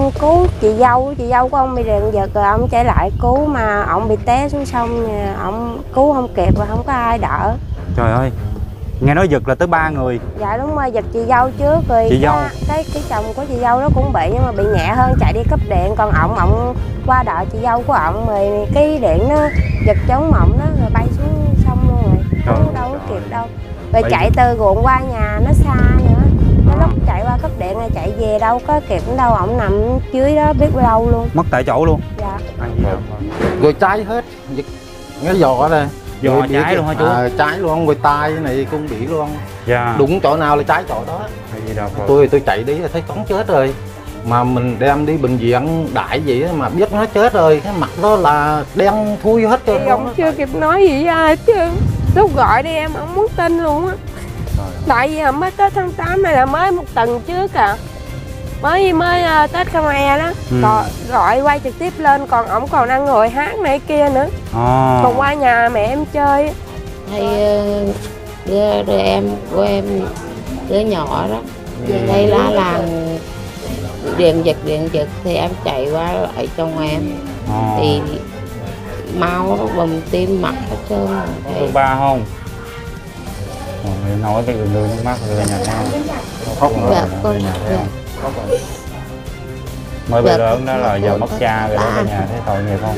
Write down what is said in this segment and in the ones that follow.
ông cứu chị dâu của ông bị điện giật rồi ông chạy lại cứu mà ông bị té xuống sông, ông cứu không kịp rồi không có ai đỡ. Trời ơi, nghe nói giật là tới 3 người. Dạ đúng rồi, giật chị dâu trước rồi chị dâu cái chồng của chị dâu đó cũng bị nhưng mà bị nhẹ hơn, chạy đi cấp điện, còn ổng qua đợi chị dâu của ổng rồi cái điện nó giật chống ổng đó rồi bay xuống sông luôn rồi. Cứu đâu có kịp đâu. Rồi chạy từ ruộng qua nhà nó xa nữa. Cái lúc chạy qua cấp điện hay chạy về đâu có kịp đâu, ổng nằm dưới đó biết đâu luôn. Mất tại chỗ luôn. Dạ. Rồi cháy hết, cái giò đây. Giò cháy luôn hả chú? Cháy luôn, rồi tay này cũng bị luôn. Dạ. Đúng chỗ nào là cháy chỗ đó. Tôi chạy đi là thấy cống chết rồi. Mà mình đem đi bệnh viện đại vậy mà biết nó chết rồi, cái mặt đó là đen thui hết trơn. Ông chưa kịp nói gì với ai hết trơn. Lúc gọi đi em không muốn tin luôn á. Tại vì mới Tết tháng 8 này là mới một tuần trước mới Tết Khmer đó. Còn gọi quay trực tiếp lên, còn ổng còn đang ngồi hát này kia nữa. Còn qua nhà mẹ em chơi. Hay đứa em của em, đứa nhỏ đó đây lá làng điện giật thì em chạy qua lại trong em thì máu nó bầm tim mặt hết trơn. Thương ba không? Nói cái người nước mắt rồi nhà theo khóc nữa. Dạ con. Mới bị lớn đó là giờ mất cha rồi đó cả nhà, thấy tội nghiệp không?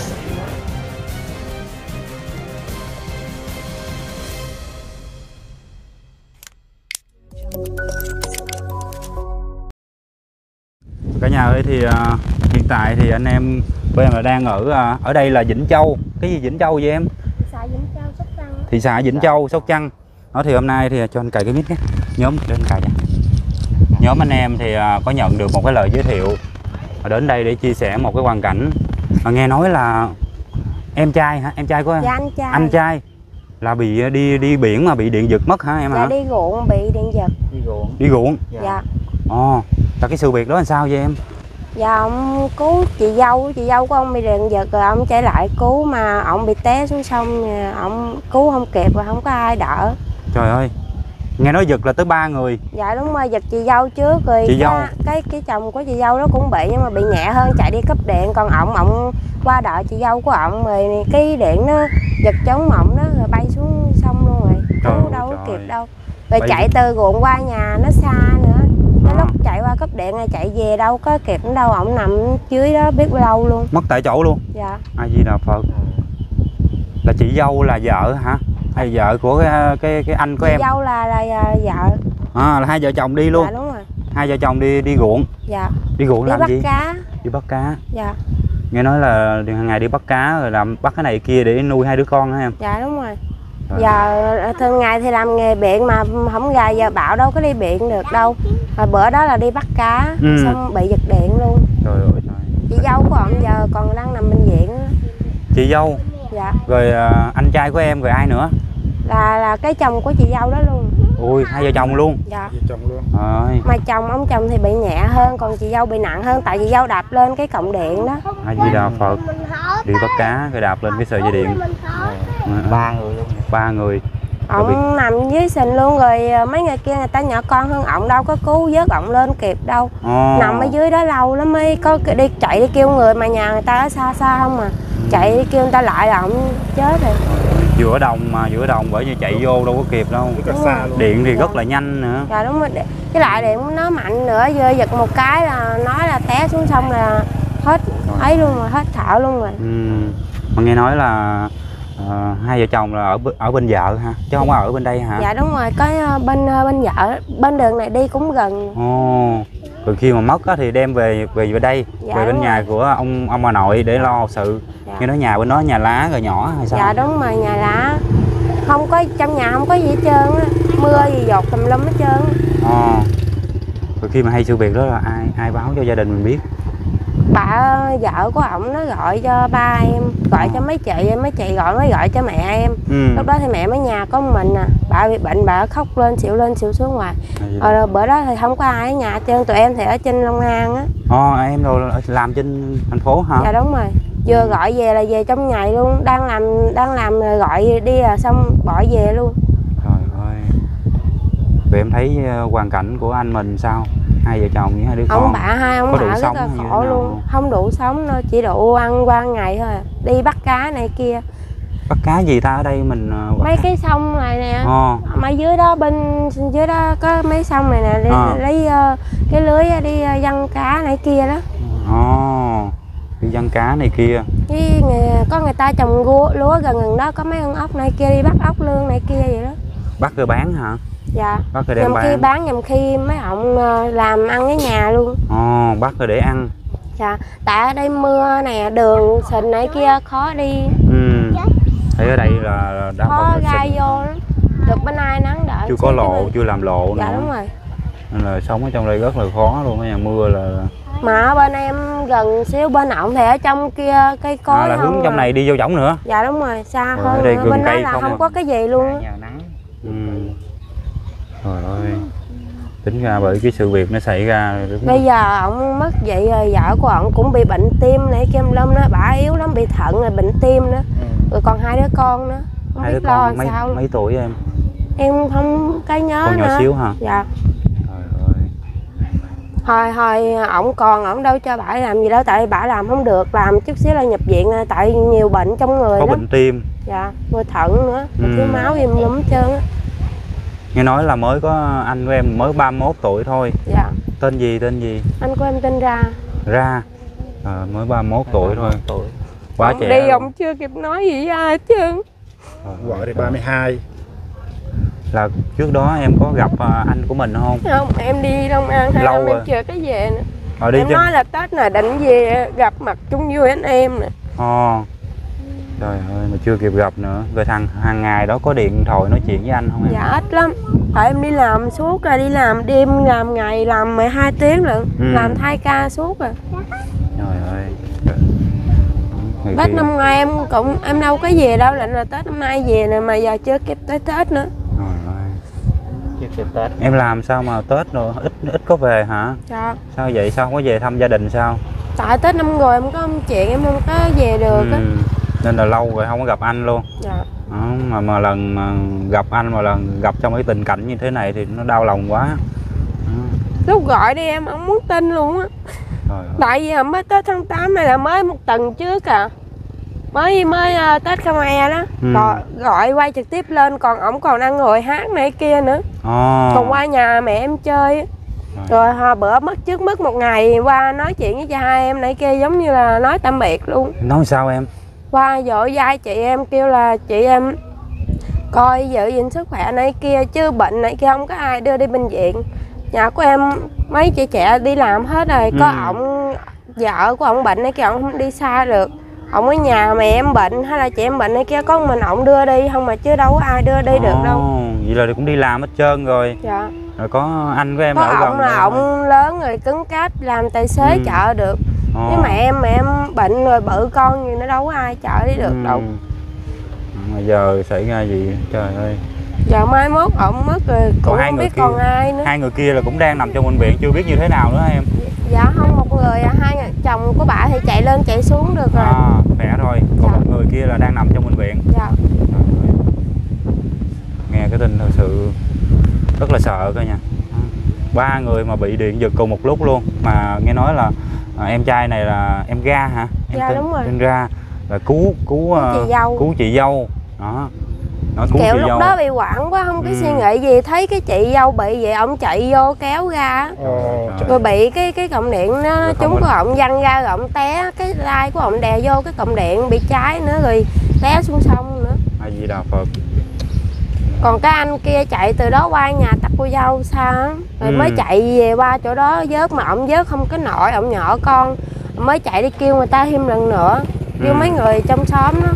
Cả nhà ơi, thì hiện tại thì anh em bên em là đang ở đây là Vĩnh Châu. Cái gì Vĩnh Châu vậy em? Thị xã Vĩnh Châu, Sóc Trăng. Thị xã Vĩnh Châu, Sóc Trăng. Đó thì hôm nay thì cho anh cài cái mic nhé. Nhóm đến cài nha. Nhóm anh em thì có nhận được một cái lời giới thiệu đến đây để chia sẻ một cái hoàn cảnh. Nghe nói là em trai hả? Em trai của em? Dạ anh trai. Anh trai là bị đi biển mà bị điện giật mất hả em hả? Dạ đi ruộng bị điện giật. Đi ruộng. Dạ. Là cái sự việc đó làm sao vậy em? Dạ ông cứu chị dâu của ông bị điện giật rồi ông chạy lại cứu mà ông bị té xuống sông, ông cứu không kịp rồi không có ai đỡ. Trời ơi, nghe nói giật là tới 3 người. Dạ đúng rồi, giật chị dâu trước rồi chị dâu. Cái chồng của chị dâu đó cũng bị nhưng mà bị nhẹ hơn, chạy đi cấp điện, còn ổng qua đợi chị dâu của ổng rồi cái điện nó giật chống ổng đó rồi bay xuống sông luôn rồi. Cứu đâu có kịp đâu. Rồi chạy từ ruộng qua nhà nó xa nữa. Cái lúc chạy qua cấp điện hay chạy về đâu có kịp đâu, ổng nằm dưới đó biết đâu luôn. Mất tại chỗ luôn. Dạ. A Di Đà Phật. Là chị dâu là vợ hả? Hay vợ của cái anh của em? Chị dâu là vợ. Là hai vợ chồng đi luôn. Dạ đúng rồi. Hai vợ chồng đi ruộng. Dạ. Đi ruộng đi làm bắt gì? Cá. Đi bắt cá. Dạ. Nghe nói là hàng ngày đi bắt cá rồi làm bắt cái này kia để nuôi hai đứa con hả em? Dạ đúng rồi. Giờ thường ngày thì làm nghề biển mà không gà giờ bão đâu có đi biển được đâu. Rồi bữa đó là đi bắt cá xong bị giật điện luôn. Trời ơi trời. Chị dâu của ông giờ còn đang nằm bệnh viện đó. Chị dâu. Dạ. Rồi anh trai của em rồi ai nữa? Là cái chồng của chị dâu đó luôn. Ui, hai vợ chồng luôn. Dạ. Vợ chồng luôn. Mà ông chồng thì bị nhẹ hơn, còn chị dâu bị nặng hơn tại chị dâu đạp lên cái cọng điện đó. A Di Đà Phật. Đi bắt cá rồi đạp lên cái sợi dây điện. 3 người luôn. 3 người. Ổng nằm dưới sình luôn rồi mấy người kia người ta nhỏ con hơn ổng đâu có cứu vớt ổng lên kịp đâu. Nằm ở dưới đó lâu lắm mới có chạy đi kêu người mà nhà người ta ở xa xa không mà. Chạy đi kêu người ta lại là ổng chết rồi. Giữa đồng bởi vì chạy vô đâu có kịp đâu. Điện thì rất là nhanh nữa. Dạ đúng rồi. Cái lại điện nó mạnh nữa, vừa giật một cái là nói là té xuống sông là hết ấy luôn rồi, hết thở luôn rồi. Mà nghe nói là hai vợ chồng là ở bên vợ ha, chứ không có ở bên đây hả? Dạ đúng rồi, có bên vợ, bên đường này đi cũng gần. Rồi khi mà mất thì đem về đây, dạ, về bên nhà của ông bà nội để lo sự. Dạ. Nghe nói nhà bên đó nhà lá rồi nhỏ hay sao? Dạ đúng rồi, nhà lá. Không có trong nhà không có gì hết trơn á, mưa gì dột tùm lum hết trơn. Rồi khi mà hay sự việc đó là ai báo cho gia đình mình biết? Bà vợ của ổng nó gọi cho ba em, gọi cho mấy chị mới gọi cho mẹ em. Lúc đó thì mẹ mới nhà có một mình bà bị bệnh, bà khóc lên xỉu xuống ngoài. Rồi bữa đó thì không có ai ở nhà hết trơn, tụi em thì ở trên Long An á. Em rồi làm trên thành phố hả? Dạ đúng rồi, vừa gọi về là về trong ngày luôn, đang làm rồi gọi đi là xong bỏ về luôn. Trời ơi. Vậy em thấy hoàn cảnh của anh mình sao? Hai vợ chồng với hai đứa con. Ông bà hai ông Có đủ bà rất sống là hay như thế khổ nào luôn, không? không đủ sống đâu, chỉ đủ ăn qua ngày thôi à. Đi bắt cá này kia. Bắt cá gì ta, ở đây mình Mấy cái sông này nè, mấy dưới đó bên dưới đó có mấy sông này nè, lấy cái lưới đi giăng cá này kia đó. Đi giăng cá này kia. Với có người ta trồng lúa gần đó, có mấy con ốc này kia đi bắt ốc lương này kia vậy đó. Bắt rồi bán hả? Dạ. Bắt rồi đem nhằm bán. khi bán, nhằm khi mấy ông làm ăn ở nhà luôn. Bắt rồi để ăn. Dạ. Tại ở đây mưa nè, đường sình này kia khó đi. Thấy ở đây là đã khó gai vô lắm. Được bên ai nắng đỡ. Chưa có lộ, chưa làm lộ dạ, nữa. Dạ đúng rồi. Nên là sống ở trong đây rất là khó luôn, cái nhà mưa là. Mà ở bên em gần xíu, bên ổng thì ở trong kia cây cối là không hướng trong này đi vô võng nữa. Dạ đúng rồi, xa hơn ở đây nữa. Bên đó là không không có cái gì luôn. Trời ơi, tính ra bởi cái sự việc nó xảy ra. Bây giờ ổng mất vậy rồi, vợ của ổng cũng bị bệnh tim này kem lâm đó, bả yếu lắm, bị thận rồi bệnh tim nữa. Rồi còn hai đứa con nữa, không hai biết đứa lo con sao. Mấy tuổi em? Em không cái nhớ con nữa. nhỏ xíu hả? Dạ. Trời ơi. Hồi ổng đâu cho bả làm gì đâu, tại bả làm không được, làm chút xíu là nhập viện, tại nhiều bệnh trong người có lắm. Bệnh tim. Dạ, rồi thận nữa, thiếu máu em lắm hết trơn á. Nghe nói là mới có anh của em mới 31 tuổi thôi. Dạ. Tên gì? Anh của em tên Ra. Mới 31 tuổi thôi. Quá trẻ. Đi ông chưa kịp nói gì với ai hết trơn. Vợ thì 32. Là trước đó em có gặp anh của mình không? Không, em đi Long An 2 năm em chưa có về nữa. Đi em nói là Tết này định về gặp mặt chung vui anh em nè. Trời ơi, mà chưa kịp gặp nữa. Rồi hàng ngày đó có điện thoại nói chuyện với anh không em? Dạ ít lắm. Tại em đi làm suốt rồi, đi làm đêm, làm ngày, làm 12 tiếng lận. Làm thay ca suốt rồi. Trời ơi. Tết năm nay em đâu có về đâu, lệnh là Tết năm nay về nè, mà giờ chưa kịp tới Tết nữa. Tết. Em làm sao mà Tết rồi ít có về hả? Dạ. Sao vậy? Sao không có về thăm gia đình sao? Tại Tết năm rồi em có chuyện em không có về được á. Nên là lâu rồi không có gặp anh luôn. Dạ. Mà lần mà gặp anh mà lần gặp trong cái tình cảnh như thế này thì nó đau lòng quá. Lúc gọi đi em không muốn tin luôn á. Tại vì mới Tết tháng 8 này là mới một tuần trước à. Mới Tết Khmer đó. Gọi quay trực tiếp lên, còn ổng còn ăn ngồi hát này kia nữa. Còn qua nhà mẹ em chơi. Rồi bữa mất một ngày qua nói chuyện với cha hai em này kia, giống như là nói tạm biệt luôn. Nói sao em? Qua dỗ vai chị em, kêu là chị em coi giữ gìn sức khỏe này kia, chứ bệnh này kia không có ai đưa đi bệnh viện. Nhà của em mấy chị trẻ đi làm hết rồi, có ổng vợ của ổng bệnh này kia, ổng không đi xa được. Ổng ở nhà mẹ em bệnh hay là chị em bệnh này kia, có mình ổng đưa đi không, mà chứ đâu có ai đưa đi được đâu. Vậy là cũng đi làm hết trơn rồi. Dạ. Rồi có anh của em có ở gần ổng là ổng lớn rồi, cứng cáp, làm tài xế chợ được. Với mẹ em bệnh rồi bự con gì, nó đâu có ai chở đi được đâu. Mà giờ xảy ra gì trời ơi. Giờ mai mốt ổng mất rồi cũng không biết còn ai nữa. Hai người kia là cũng đang nằm trong bệnh viện, chưa biết như thế nào nữa em? Dạ không, một người hai người chồng của bà thì chạy lên chạy xuống được rồi. Khỏe thôi. Còn một người kia là đang nằm trong bệnh viện. Dạ. Nghe cái tin thật sự rất là sợ coi nha. 3 người mà bị điện giật cùng một lúc luôn. Mà nghe nói là em trai này là em Ga hả? Dạ đúng rồi. Em Ga là cứu chị dâu. Đó. Nó cứu kiểu chị lúc dâu. đó bị hoảng quá, không biết suy nghĩ gì, thấy cái chị dâu bị vậy, ổng chạy vô kéo ra. Rồi bị cái cọng điện nó trúng của ổng, văng ra rồi ổng té, cái lai của ổng đè vô cái cọng điện bị cháy nữa, rồi té xuống sông nữa. A Di Đà Phật. Còn cái anh kia chạy từ đó qua nhà tắc cô dâu sao rồi mới chạy về qua chỗ đó vớt, mà ổng vớt không có nổi, ổng nhỏ con, mới chạy đi kêu người ta thêm lần nữa, kêu mấy người trong xóm đó.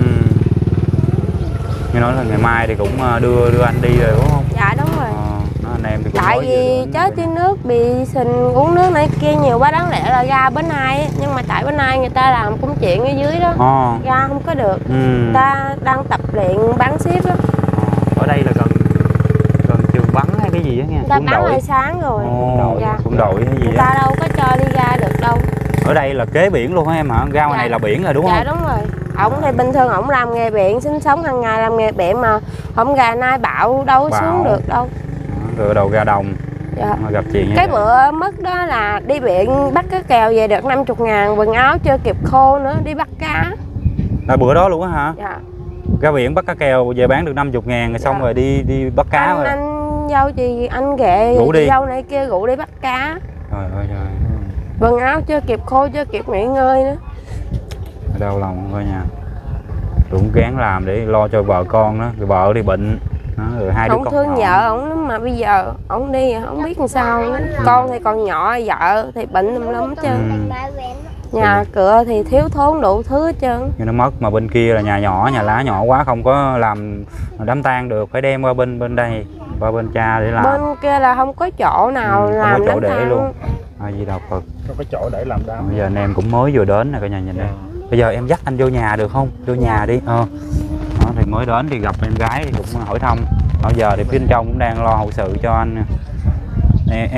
Nghe nói là ngày mai thì cũng đưa anh đi rồi đúng không? Dạ đúng rồi. Anh em thì cũng tại vì chết dưới nước bị sình, uống nước này kia nhiều quá, đáng lẽ là ra bên Ai, nhưng mà tại bên Ai người ta làm cũng chuyện ở dưới đó, ra không có được. Người ta đang tập luyện bắn ship đó. Ở đây là gần trường bắn hay cái gì á nghe? Người ta bắn hơi sáng rồi. Quân đội hay gì người ta đâu có cho đi ra được đâu. Ở đây là kế biển luôn hả em hả? Ra ngoài này là biển rồi đúng không? Dạ đúng rồi. Ổng thì bình thường ổng làm nghề biển, sinh sống hàng ngày làm nghề biển, mà không gà nay bão đâu xuống được đâu. Rồi đầu ra đồng. Dạ. Gặp chuyện như Cái vậy. bữa mất đó là đi biển bắt cá kèo về được 50.000, quần áo chưa kịp khô nữa, đi bắt cá. Là bữa đó luôn á hả? Dạ. Ra biển bắt cá kèo về bán được 50.000 rồi xong Dạ. rồi đi bắt cá rồi. Anh dâu chị, anh ghệ Rủ đi. chị dâu này kia rủ đi bắt cá. Trời ơi trời. Quần áo chưa kịp khô, chưa kịp nghỉ ngơi nữa. Đau lòng coi nha. Cũng gắng làm để lo cho vợ con đó, rồi vợ thì bệnh đó, rồi hai đứa Không con thương nhỏ. vợ ổng lắm mà bây giờ ổng đi không biết làm sao nữa. Con thì còn nhỏ, vợ thì bệnh lắm chứ. Nhà cửa thì thiếu thốn đủ thứ hết trơn. Nhưng nó mất mà bên kia là nhà nhỏ, nhà lá nhỏ quá không có làm đám tang được, phải đem qua bên đây, qua bên cha để làm. Bên kia là không có chỗ nào không làm có chỗ đám để tang luôn. A Di Đà Phật. Không có chỗ để làm đám. Bây giờ anh em cũng mới vừa đến nè cả nhà nhìn đây. Bây giờ em dắt anh vô nhà được không? Vô nhà đi. Đó, thì mới đến thì gặp em gái thì cũng hỏi thăm. Bây giờ thì phía bên trong cũng đang lo hậu sự cho anh. Nè,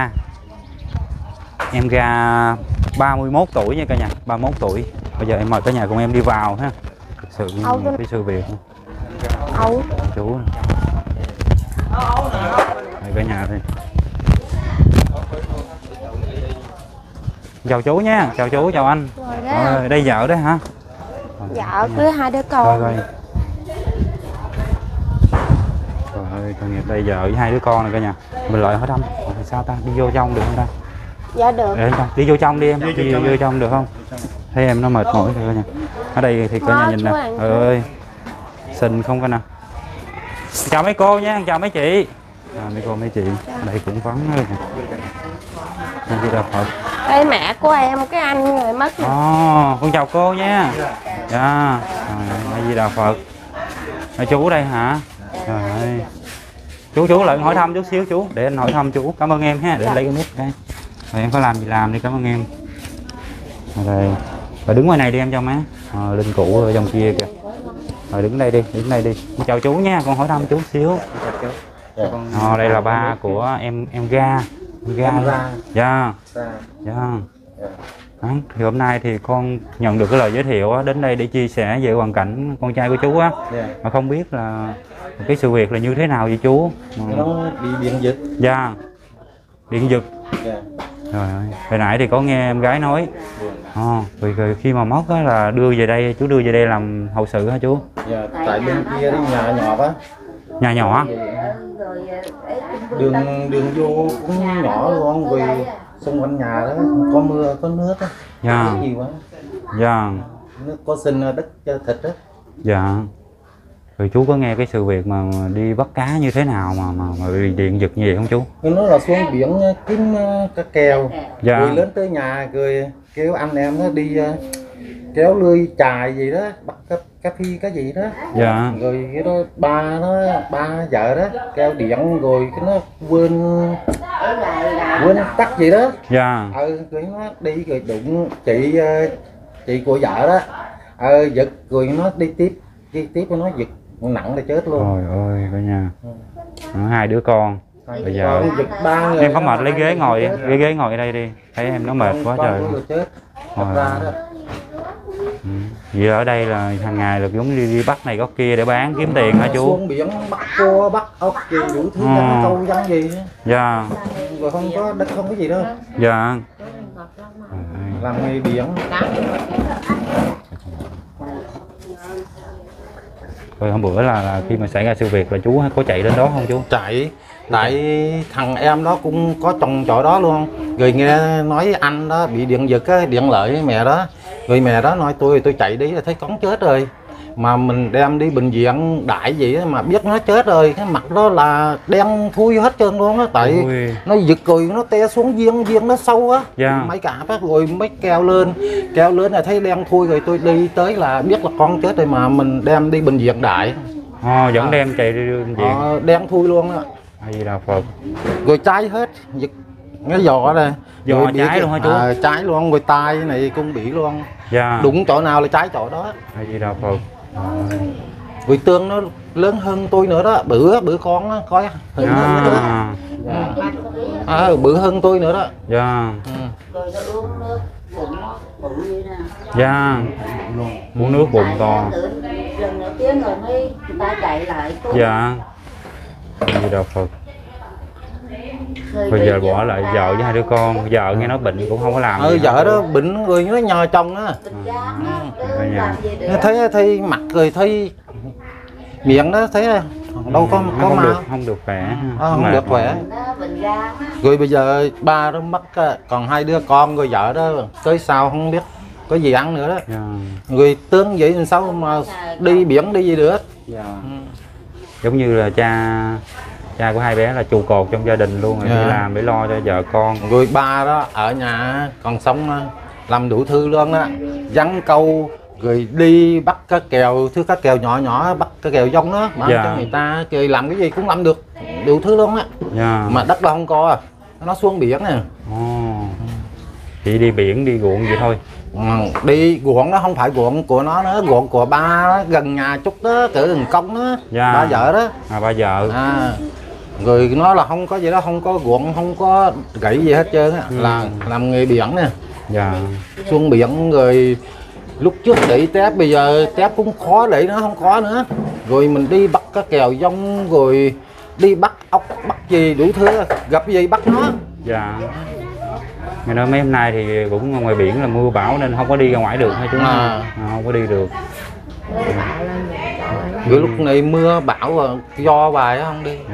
em ga 31 tuổi nha cả nhà, 31 tuổi. Bây giờ em mời cả nhà cùng em đi vào ha. Thực sự cái sự việc Âu. chú đây cả nhà đây. Chào chú nha, chào chú, chào anh. Rồi, đây vợ đấy hả? Dạ, cứ hai đứa con. Rồi. Trời ơi, tội nghiệp đây vợ với hai đứa con này cả nhà. Mình lại hỏi thăm, thì sao ta? Đi vô trong được không ta? Dạ được. Đi vô trong đi em, đi vô trong được không? Thấy em nó mệt mỏi rồi cả nhà. Ở đây thì cả nhà nhìn nè. Trời ơi, xinh không cả nè. Chào mấy cô nha, chào mấy chị. Mấy cô mấy chị, đây cũng vắng rồi nè. Đi ra Phật. Đây mẹ của em, cái anh người mất. Con chào cô nha. Dạ. A Di Đà Phật. Chú đây hả? Trời ơi. Chú lại hỏi thăm chút xíu chú, để anh hỏi thăm chú. Cảm ơn em ha, để anh lấy cái mic đây. Rồi em có làm gì làm đi, cảm ơn em. Rồi. Rồi đứng ngoài này đi em cho má. Linh cũ ở trong kia kìa. Rồi đứng đây đi, đứng đây đi. Con chào chú nha, con hỏi thăm chú xíu. Đây là ba của em ga. Dạ. Dạ. Đó, thì hôm nay thì con nhận được cái lời giới thiệu á, đến đây để chia sẻ về hoàn cảnh con trai của chú á. Mà không biết là cái sự việc là như thế nào vậy chú? Nó bị điện giật. Dạ. Điện giật. Rồi, hồi nãy thì có nghe em gái nói. Rồi khi mà mất á là đưa về đây, chú đưa về đây làm hậu sự hả chú? Dạ, tại bên kia đó nhà nhỏ quá. Nhà nhỏ. Đường vô cũng nhỏ luôn, vì xung quanh nhà đó có mưa có nước á. Dạ. Nhiều quá. Dạ. Nước có sinh đất cho thịt á. Dạ. Rồi chú có nghe cái sự việc mà đi bắt cá như thế nào mà bị điện giật như vậy không chú? Nó là xuống biển kiếm cá kèo. Dạ. Rồi lên tới nhà rồi kêu anh em nó đi kéo lưới chài gì đó, bắt cá phi cái gì đó. Dạ. Rồi cái đó ba vợ đó kêu điện rồi cái nó quên tắt gì đó. Dạ. Rồi nó đi rồi đụng chị của vợ đó. Giật rồi nó đi tiếp nó giật nặng là chết luôn. Trời ơi cả nhà. Hai đứa con. Bây giờ giật ba người. Em có mệt lấy ghế ngồi, ghế ngồi ở đây đi. Thấy em nó mệt quá trời. Chết. Ra đó. Vậy ở đây là hàng ngày là giống đi bắt này có kia để bán kiếm tiền hả chú? Xuống biển bắt cua, bắt ốc gì đủ thứ câu dân gì. Dạ. Rồi không có đất không có gì đâu. Dạ. Làm nghề biển. Rồi hôm bữa là khi mà xảy ra sự việc là chú có chạy đến đó không chú? Chạy. Tại thằng em đó cũng có chồng chỗ đó luôn. Rồi nghe nói anh đó bị điện giật á, điện lợi với mẹ đó. Rồi mẹ đó nói tôi chạy đi là thấy con chết rồi. Mà mình đem đi bệnh viện đại gì đó, mà biết nó chết rồi. Cái mặt đó là đen thui hết trơn luôn á. Tại nó giật rồi nó té xuống viên nó sâu á. Dạ. Mấy cả phát rồi mới kéo lên là thấy đen thui rồi tôi đi tới là biết là con chết rồi mà mình đem đi bệnh viện đại. Vẫn đem chạy đi bệnh viện. Đen thui luôn á. A Di Đà Phật. Rồi cháy hết, giật cái giò này. Giò cháy luôn hả chú? Cháy luôn, rồi tai này cũng bị luôn. Dạ. Đụng chỗ nào là cháy chỗ đó. A Di Đà Phật. Rồi tương nó lớn hơn tôi nữa đó, bữa con đó, coi hơn nữa đó. Bữa hơn tôi nữa đó. Dạ. Dạ. Uống nước bụng to. Lần đầu tiên rồi mới người ta chạy lại. Dạ. A Di Đà Phật. Bây giờ bỏ lại vợ với 2 đứa con, vợ nghe nói bệnh cũng không có làm gì vợ hết. đó bệnh rồi nó nhờ chồng á. Nó thấy mặt rồi thấy miệng nó thấy đâu có không được khỏe. không được khỏe. Rồi bây giờ ba nó mất, còn 2 đứa con, rồi vợ đó tới sau không biết có gì ăn nữa đó. Người tướng vậy làm sao mà đi biển đi gì được. Giống như là cha của 2 bé là trụ cột trong gia đình luôn rồi, đi làm để lo cho vợ con. Rồi ba đó ở nhà còn sống làm đủ thứ luôn á, vắng câu rồi đi bắt cá kèo, thứ cá kèo nhỏ nhỏ, bắt cá kèo giống đó bán cho người ta, rồi làm cái gì cũng làm được đủ thứ luôn á. Mà đất đó không có, nó xuống biển nè. Chỉ đi biển đi ruộng vậy thôi. Đi ruộng nó không phải ruộng của nó nữa, ruộng của ba đó, gần nhà chút đó, cỡ gần công đó. Ba vợ đó. Ba vợ. Rồi nó là không có gì đó, không có ruộng, không có gãy gì hết trơn á, là làm nghề biển nè. Xuống biển rồi lúc trước để tép, bây giờ tép cũng khó để nó không có nữa. Rồi mình đi bắt cá kèo giống, rồi đi bắt ốc, bắt gì đủ thứ, gặp gì bắt nó. Ngày đó mấy hôm nay thì cũng ngoài biển là mưa bão nên không có đi ra ngoài được hay chúng không có đi được. Rồi lúc này mưa bão do bài không đi.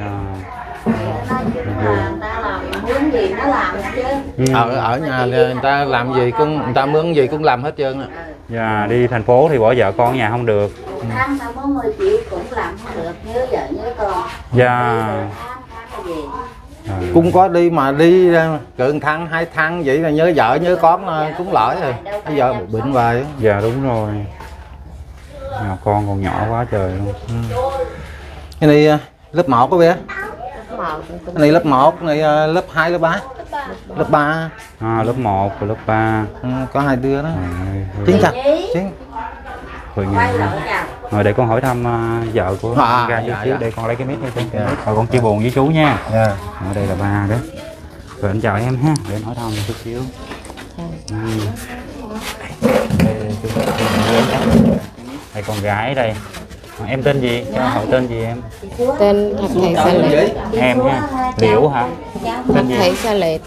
Ở nhà người ta làm gì cũng, người ta mướn gì cũng làm hết trơn á. Đi thành phố thì bỏ vợ con ở nhà không được. Tháng tao có 10 triệu cũng làm không được, nhớ vợ nhớ con. Cũng có đi mà đi cỡ 1 tháng 2 tháng vậy là nhớ vợ nhớ con cũng lỗi rồi. Bây giờ bệnh hoài. Đúng rồi. Nhà con còn nhỏ quá trời luôn. Cái này lớp 1 có bé. Cái này lớp 1, này lớp 2, lớp 3. Lớp 3. Lớp 1 và lớp 3. Có 2 đứa đó. Chính chặt. Chính. Rồi để con hỏi thăm vợ của ra chút xíu, để con lấy cái mic cho rồi con chia buồn với chú nha. Ở đây là ba đó. Rồi anh chào em ha, để anh hỏi thăm chút xíu. Đây con gái đây. Em tên gì? Cho hỏi tên gì em? Tên Thạch Thị Sa Lệ. Em nha. Liễu hả? Thạch Thị Sa Lệ.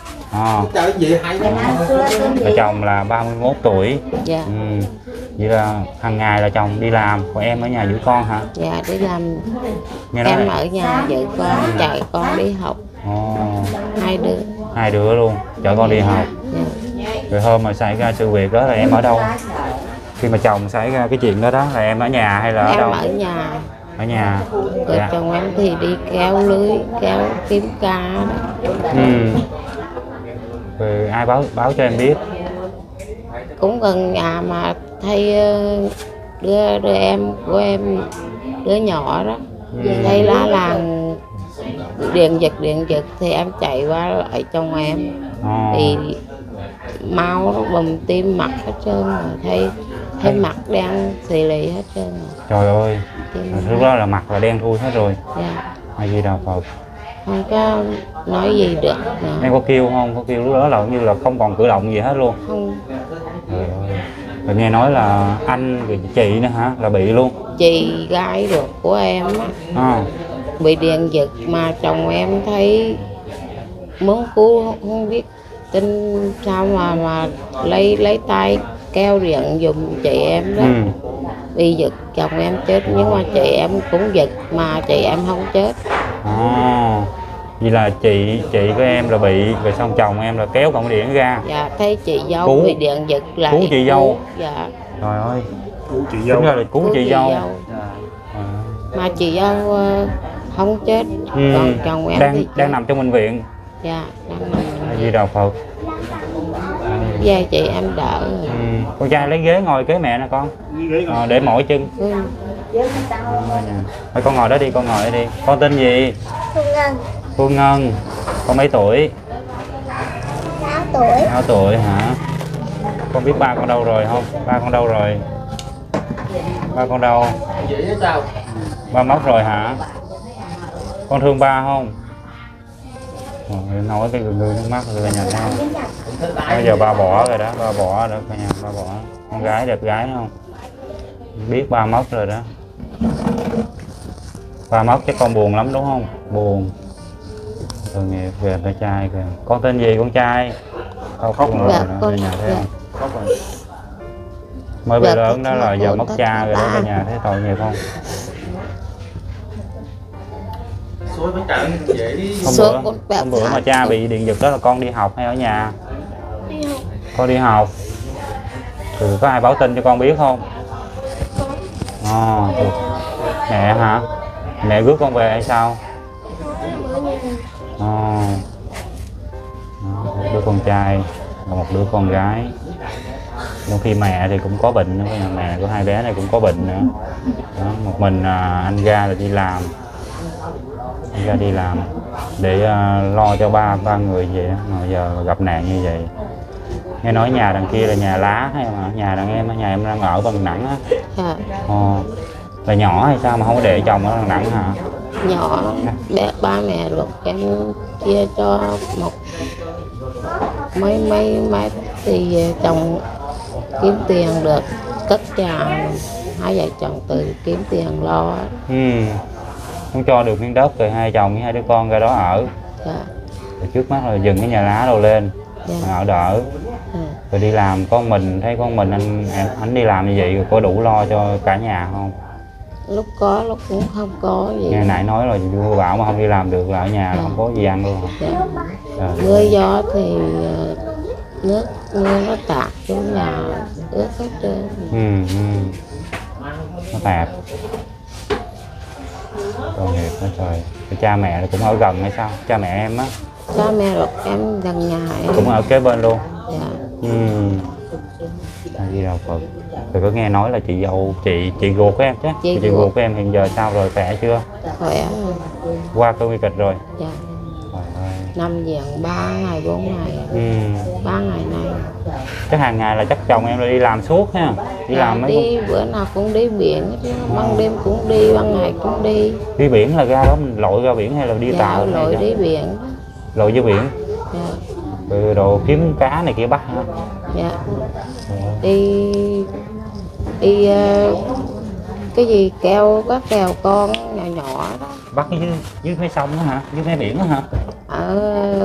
Vợ chồng là 31 tuổi. Vậy là hàng ngày là chồng đi làm, còn em ở nhà giữ con hả? Đi làm. Em ở nhà giữ con, chở con đi học. 2 đứa. 2 đứa luôn, chở con đi học. Rồi hôm mà xảy ra sự việc đó là em ở đâu? Khi mà chồng xảy ra cái chuyện đó là em ở nhà hay là ở đâu? Em ở nhà. Ở nhà. Rồi chồng em thì đi kéo lưới, kéo kiếm cá đó. Rồi ai báo cho em biết? Cũng gần nhà mà thấy đứa em của em, đứa nhỏ đó, thấy lá làng điện giật thì em chạy qua lại trong em. Thì máu nó bầm tim mặt hết trơn rồi, thấy mặt đen xì lì hết trơn rồi. Trời ơi, lúc đó là mặt là đen thui hết rồi. Hay gì đâu Phật. Không có nói gì được nữa. Em có kêu không? Có kêu lúc đó là như là không còn cử động gì hết luôn. Không. Rồi nghe nói là anh rồi chị nữa hả? Là bị luôn. Chị gái ruột của em á, bị điện giật mà chồng em thấy muốn cứu không biết tin sao mà lấy tay keo điện giùm chị em đó. Bị giật chồng em chết, nhưng mà chị em cũng giật mà chị em không chết. Vậy là chị của em là bị, rồi xong chồng em là kéo cọng điện ra. Thấy chị dâu bị điện giật lại. Cứu chị dâu. Trời ơi. Cứu chị dâu. Đúng là cứu chị dâu. Mà chị dâu không chết. Còn chồng em thì đang nằm trong bệnh viện. Đang nằm. Gì đâu Phật. Chị em đỡ. Con trai lấy ghế ngồi kế mẹ nè con. Để mỏi chân. Thôi con ngồi đó đi, con ngồi đó đi. Con tên gì? Phương Ngân. Con mấy tuổi? 6 tuổi. 6 tuổi hả? Con biết ba con đâu rồi không? Ba con đâu rồi? Ba con đâu? Ba mất rồi hả? Con thương ba không? Nói cái người nước mắt rồi nhà sao? Bây giờ ba bỏ rồi đó, ba bỏ đó cả nhà, ba bỏ. Con gái đẹp gái không? Biết ba mất rồi đó. Ba mất chắc con buồn lắm đúng không? Buồn. Tội nghiệp kìa, bé trai kìa. Con tên gì con trai? Khóc rồi Dạ, đó, con cả nhà thấy dạ. không? Khóc rồi. Mới bé Dạ, lớn đó con là giờ con mất tất cha rồi đó, cả. cả nhà thấy tội nghiệp không? Xôi bánh tráng dễ đi. Hôm bữa mà cha bị điện giật đó là con đi học hay ở nhà? Con đi học. Thì có ai báo tin cho con biết không? Thì mẹ hả? Mẹ rước con về hay sao? Một đứa con trai và một đứa con gái. Trong khi mẹ thì cũng có bệnh nữa, mẹ của hai bé này cũng có bệnh nữa. Đó, một mình anh ra là đi làm. Anh ra đi làm để lo cho ba người vậy đó. Mà giờ gặp nạn như vậy. Nghe nói nhà đằng kia là nhà lá hay mà nhà nhà em đang ở Đà Nẵng á. Dạ. Là nhỏ hay sao mà không có để chồng ở Đà Nẵng hả? Nhỏ bé ba mẹ lúc em chia cho một mấy thì chồng kiếm tiền được cất nhà, hai vợ chồng tự kiếm tiền lo. Không cho được miếng đất rồi hai chồng với hai đứa con ra đó ở. Dạ. Rồi trước mắt là dừng cái nhà lá đồ lên. Dạ. Ở đỡ. Rồi đi làm con mình, thấy con mình anh đi làm như vậy rồi có đủ lo cho cả nhà không? Lúc có lúc cũng không có gì. Nghe nãy nói rồi vua bảo mà không đi làm được là ở nhà là không có gì ăn luôn. Dạ. Mưa gió thì nước mưa nó tạt xuống nhà ướt hết trơn. Nó tạt. Tội nghiệp quá trời. Cha mẹ cũng ở gần hay sao? Cha mẹ em á? Cha mẹ ruột em gần nhà em. Cũng ở kế bên luôn? Dạ. Đi đâu Phật. Rồi có nghe nói là chị dâu chị ruột của em chứ? Chị ruột của em hiện giờ sao rồi, khỏe chưa? Khỏe. Qua cơn nguy kịch rồi? Dạ. Trời ơi. Nằm viện 3 ngày 4 ngày. 3 ngày nay. Chắc hàng ngày là chắc chồng em là đi làm suốt ha? Đi làm mấy đi bữa nào cũng đi biển, ban đêm cũng đi, ban ngày cũng đi. Đi biển là ra đó mình lội ra biển hay là đi tàu? Lội đi biển. Lội dưới biển? Dạ. Rồi đồ kiếm cá này kia bắt hả? Dạ. Đi cái gì kèo con nhỏ nhỏ đó. Bắt dưới mấy sông đó hả? Dưới mấy biển đó hả? Ở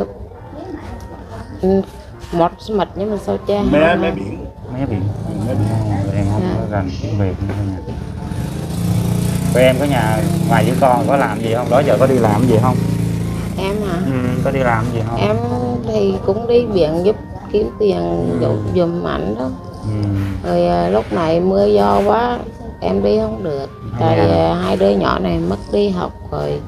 một mạch nhưng mà sao cha mấy biển. Em không có rành tiếng Việt nữa nha. Rồi em có nhà ngoài với con có làm gì không? Đó giờ có đi làm gì không? Em hả? Có đi làm gì không? Em thì cũng đi biển giúp kiếm tiền giùm ảnh đó. Rồi lúc này mưa gió quá em đi không được. Tại hai đứa nhỏ này mất đi học rồi.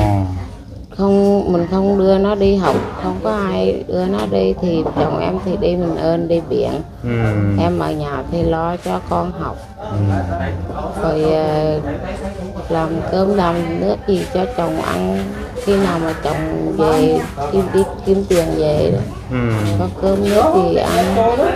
Mình không đưa nó đi học, không có ai đưa nó đi thì chồng em thì đi mình ơn đi biển. Em ở nhà thì lo cho con học. Rồi làm cơm làm nước gì cho chồng ăn, khi nào mà chồng về đi kiếm tiền về đó. Có cơm nước gì ăn.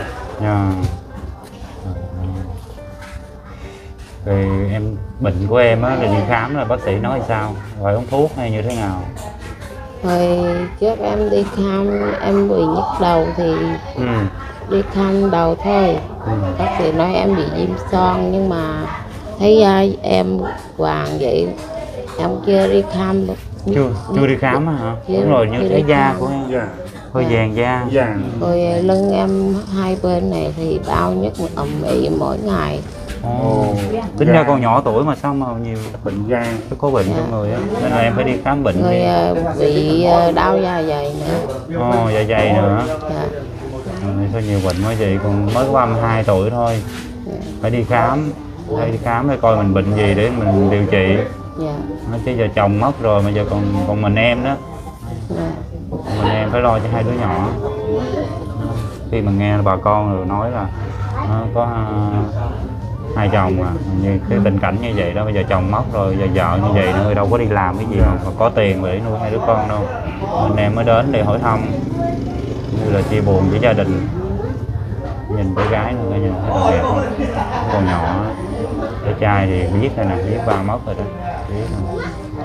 Rồi em bệnh của em á, rồi đi khám là bác sĩ nói sao? Rồi uống thuốc hay như thế nào? Rồi trước em đi khám em bị nhức đầu thì đi khám đầu thôi. Bác sĩ nói em bị viêm xoang nhưng mà thấy em vàng vậy em chưa đi khám. Chưa đi khám hả? Đúng rồi, như thấy da của em hơi vàng da. Rồi lưng em hai bên này thì đau nhức ầm ĩ mỗi ngày. Tính ra con nhỏ tuổi mà sao mà nhiều bệnh gan, có bệnh trong người á, nên là em phải đi khám bệnh. Rồi bị đau da dày nữa. Da dày nữa. Sao nhiều bệnh quá vậy, còn mới có 32 tuổi thôi. Phải đi khám, để coi mình bệnh gì để mình điều trị. Chứ giờ chồng mất rồi mà giờ còn mình em đó. Mình em phải lo cho hai đứa nhỏ. Khi mà nghe bà con rồi nói là có hai chồng mà như cái tình cảnh như vậy đó, bây giờ chồng mất rồi, giờ vợ như vậy nữa, đâu có đi làm cái gì mà có tiền để nuôi hai đứa con đâu. Anh em mới đến để hỏi thăm, như là chia buồn với gia đình. Nhìn bé gái nữa coi, nhìn thấy đẹp không? Còn nhỏ, bé trai thì biết đây nè, biết ba mất rồi đó, biết không?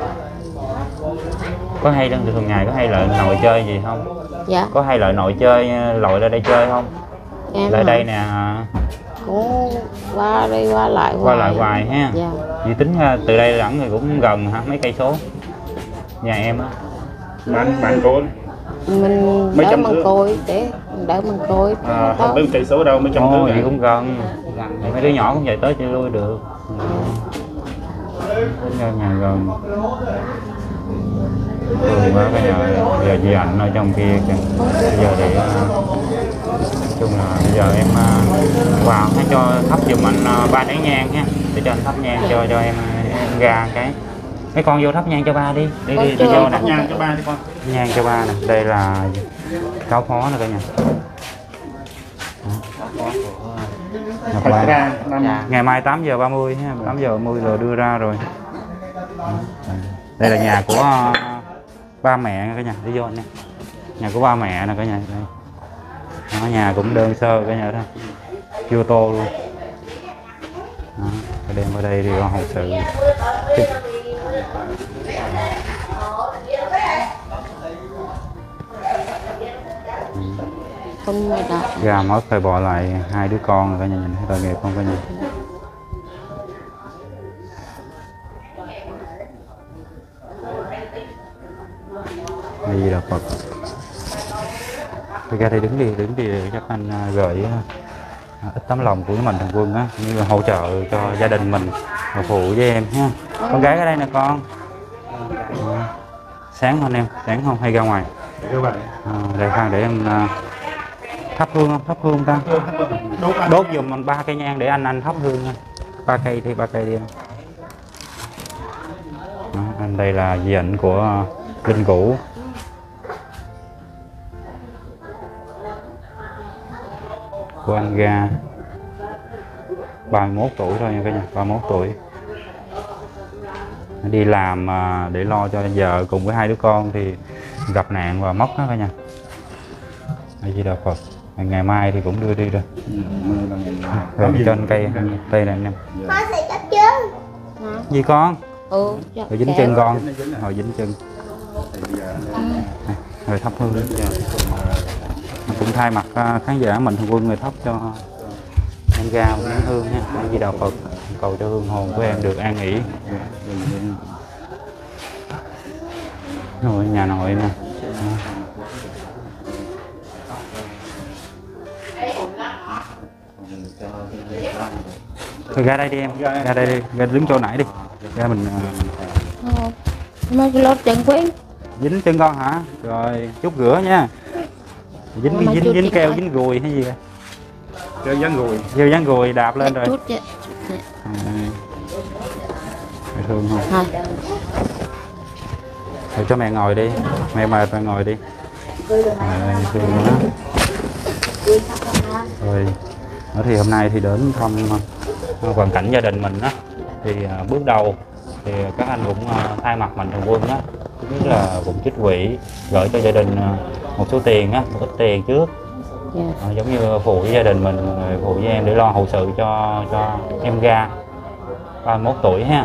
Có hay thường ngày có hay lại nội chơi gì không? Dạ. Có hay lại nội chơi, lội ra đây chơi không? Em lại đây nè. Cũng qua đây qua lại hoài ha. Dạ. Vì tính từ đây đẳng thì cũng gần hả, mấy cây số nhà em á? bạn cô mình mấy đỡ trăm măng thước. côi để đỡ măng côi Không biết cây số đâu mấy trăm Ồ, thước vậy à. cũng gần. Mấy đứa nhỏ cũng chạy tới chơi lui được. Đến nhà gần. Thường quá cái nhà giờ chị ảnh ở trong kia kìa. Bây giờ để chung là bây giờ em vào hãy cho thắp giùm anh 3 nén nhang ha, để cho anh thắp nhang cho em ra cái. Mấy con vô thắp nhang cho ba đi, đi vô nè. Nhang cho ba đi con. Nhang cho ba nè, đây là cáo phó nè cả nhà. Ngọc Thật Lan. ra Ngày mai 8 giờ 30 ha, 8 giờ 30 rồi đưa ra rồi. Đây là nhà của ba mẹ cả nhà, đi vô nè. Nhà của ba mẹ nè cả nhà. Đây. Đó, nhà cũng đơn sơ cả nhà đó. Chưa tô luôn. Đó, đem vào đây thì có hậu sự. không mà đỡ. Gà mất phải bỏ lại 2 đứa con rồi cả nhà, nhìn thấy tội nghiệp không cả nhà. Đây là Phật. Thôi ra đây đứng đi để chắc anh gửi ít tấm lòng của mình thằng Quân á, như là hỗ trợ cho gia đình mình và phụ với em ha. Con gái ở đây nè con. Sáng không em? Sáng không hay ra ngoài? Đây khoan để em thắp hương không? Thắp hương ta? Đốt giùm mình 3 cây nhang để anh thắp hương nha. 3 cây đi em. Đó, anh đây là di ảnh của linh cữu. Của anh Ga 31 tuổi thôi nha cả nhà, 31 tuổi. Đi làm để lo cho vợ cùng với 2 đứa con thì gặp nạn và mất đó cả nhà. Đây Di Đà Phật. Ngày mai thì cũng đưa đi rồi. Rồi trên cây này anh em. Con sẽ cắt chứ. Gì con? Rồi Dính chân con. Rồi dính chân. Rồi thắp hương đi. Cũng thay mặt khán giả mình thằng Quân người thắp cho em Ga một nén hương nha. Di Đà Phật, cầu cho hương hồn của em được an nghỉ. Rồi nhà nội nè. Thôi ra đây đi em, ra đây đi, ra đứng chỗ nãy đi. Ra mình mà lót chân quên. dính chân con hả? Rồi chút rửa nha. Dính keo dính gùi hay gì vậy? Keo dán gùi đạp lên rồi. Chút vậy. Mẹ thương không? Rồi cho mẹ ngồi đi. Mẹ mệt mẹ ngồi đi. Thương đó. Rồi thì hôm nay thì đến thăm hoàn cảnh gia đình mình á, thì bước đầu thì các anh cũng thay mặt mạnh thường quân á, thứ nhất là cũng trích quỹ gửi cho gia đình một số tiền á, một ít tiền trước, giống như phụ với gia đình mình, phụ với em để lo hậu sự cho em Ga 31 tuổi ha.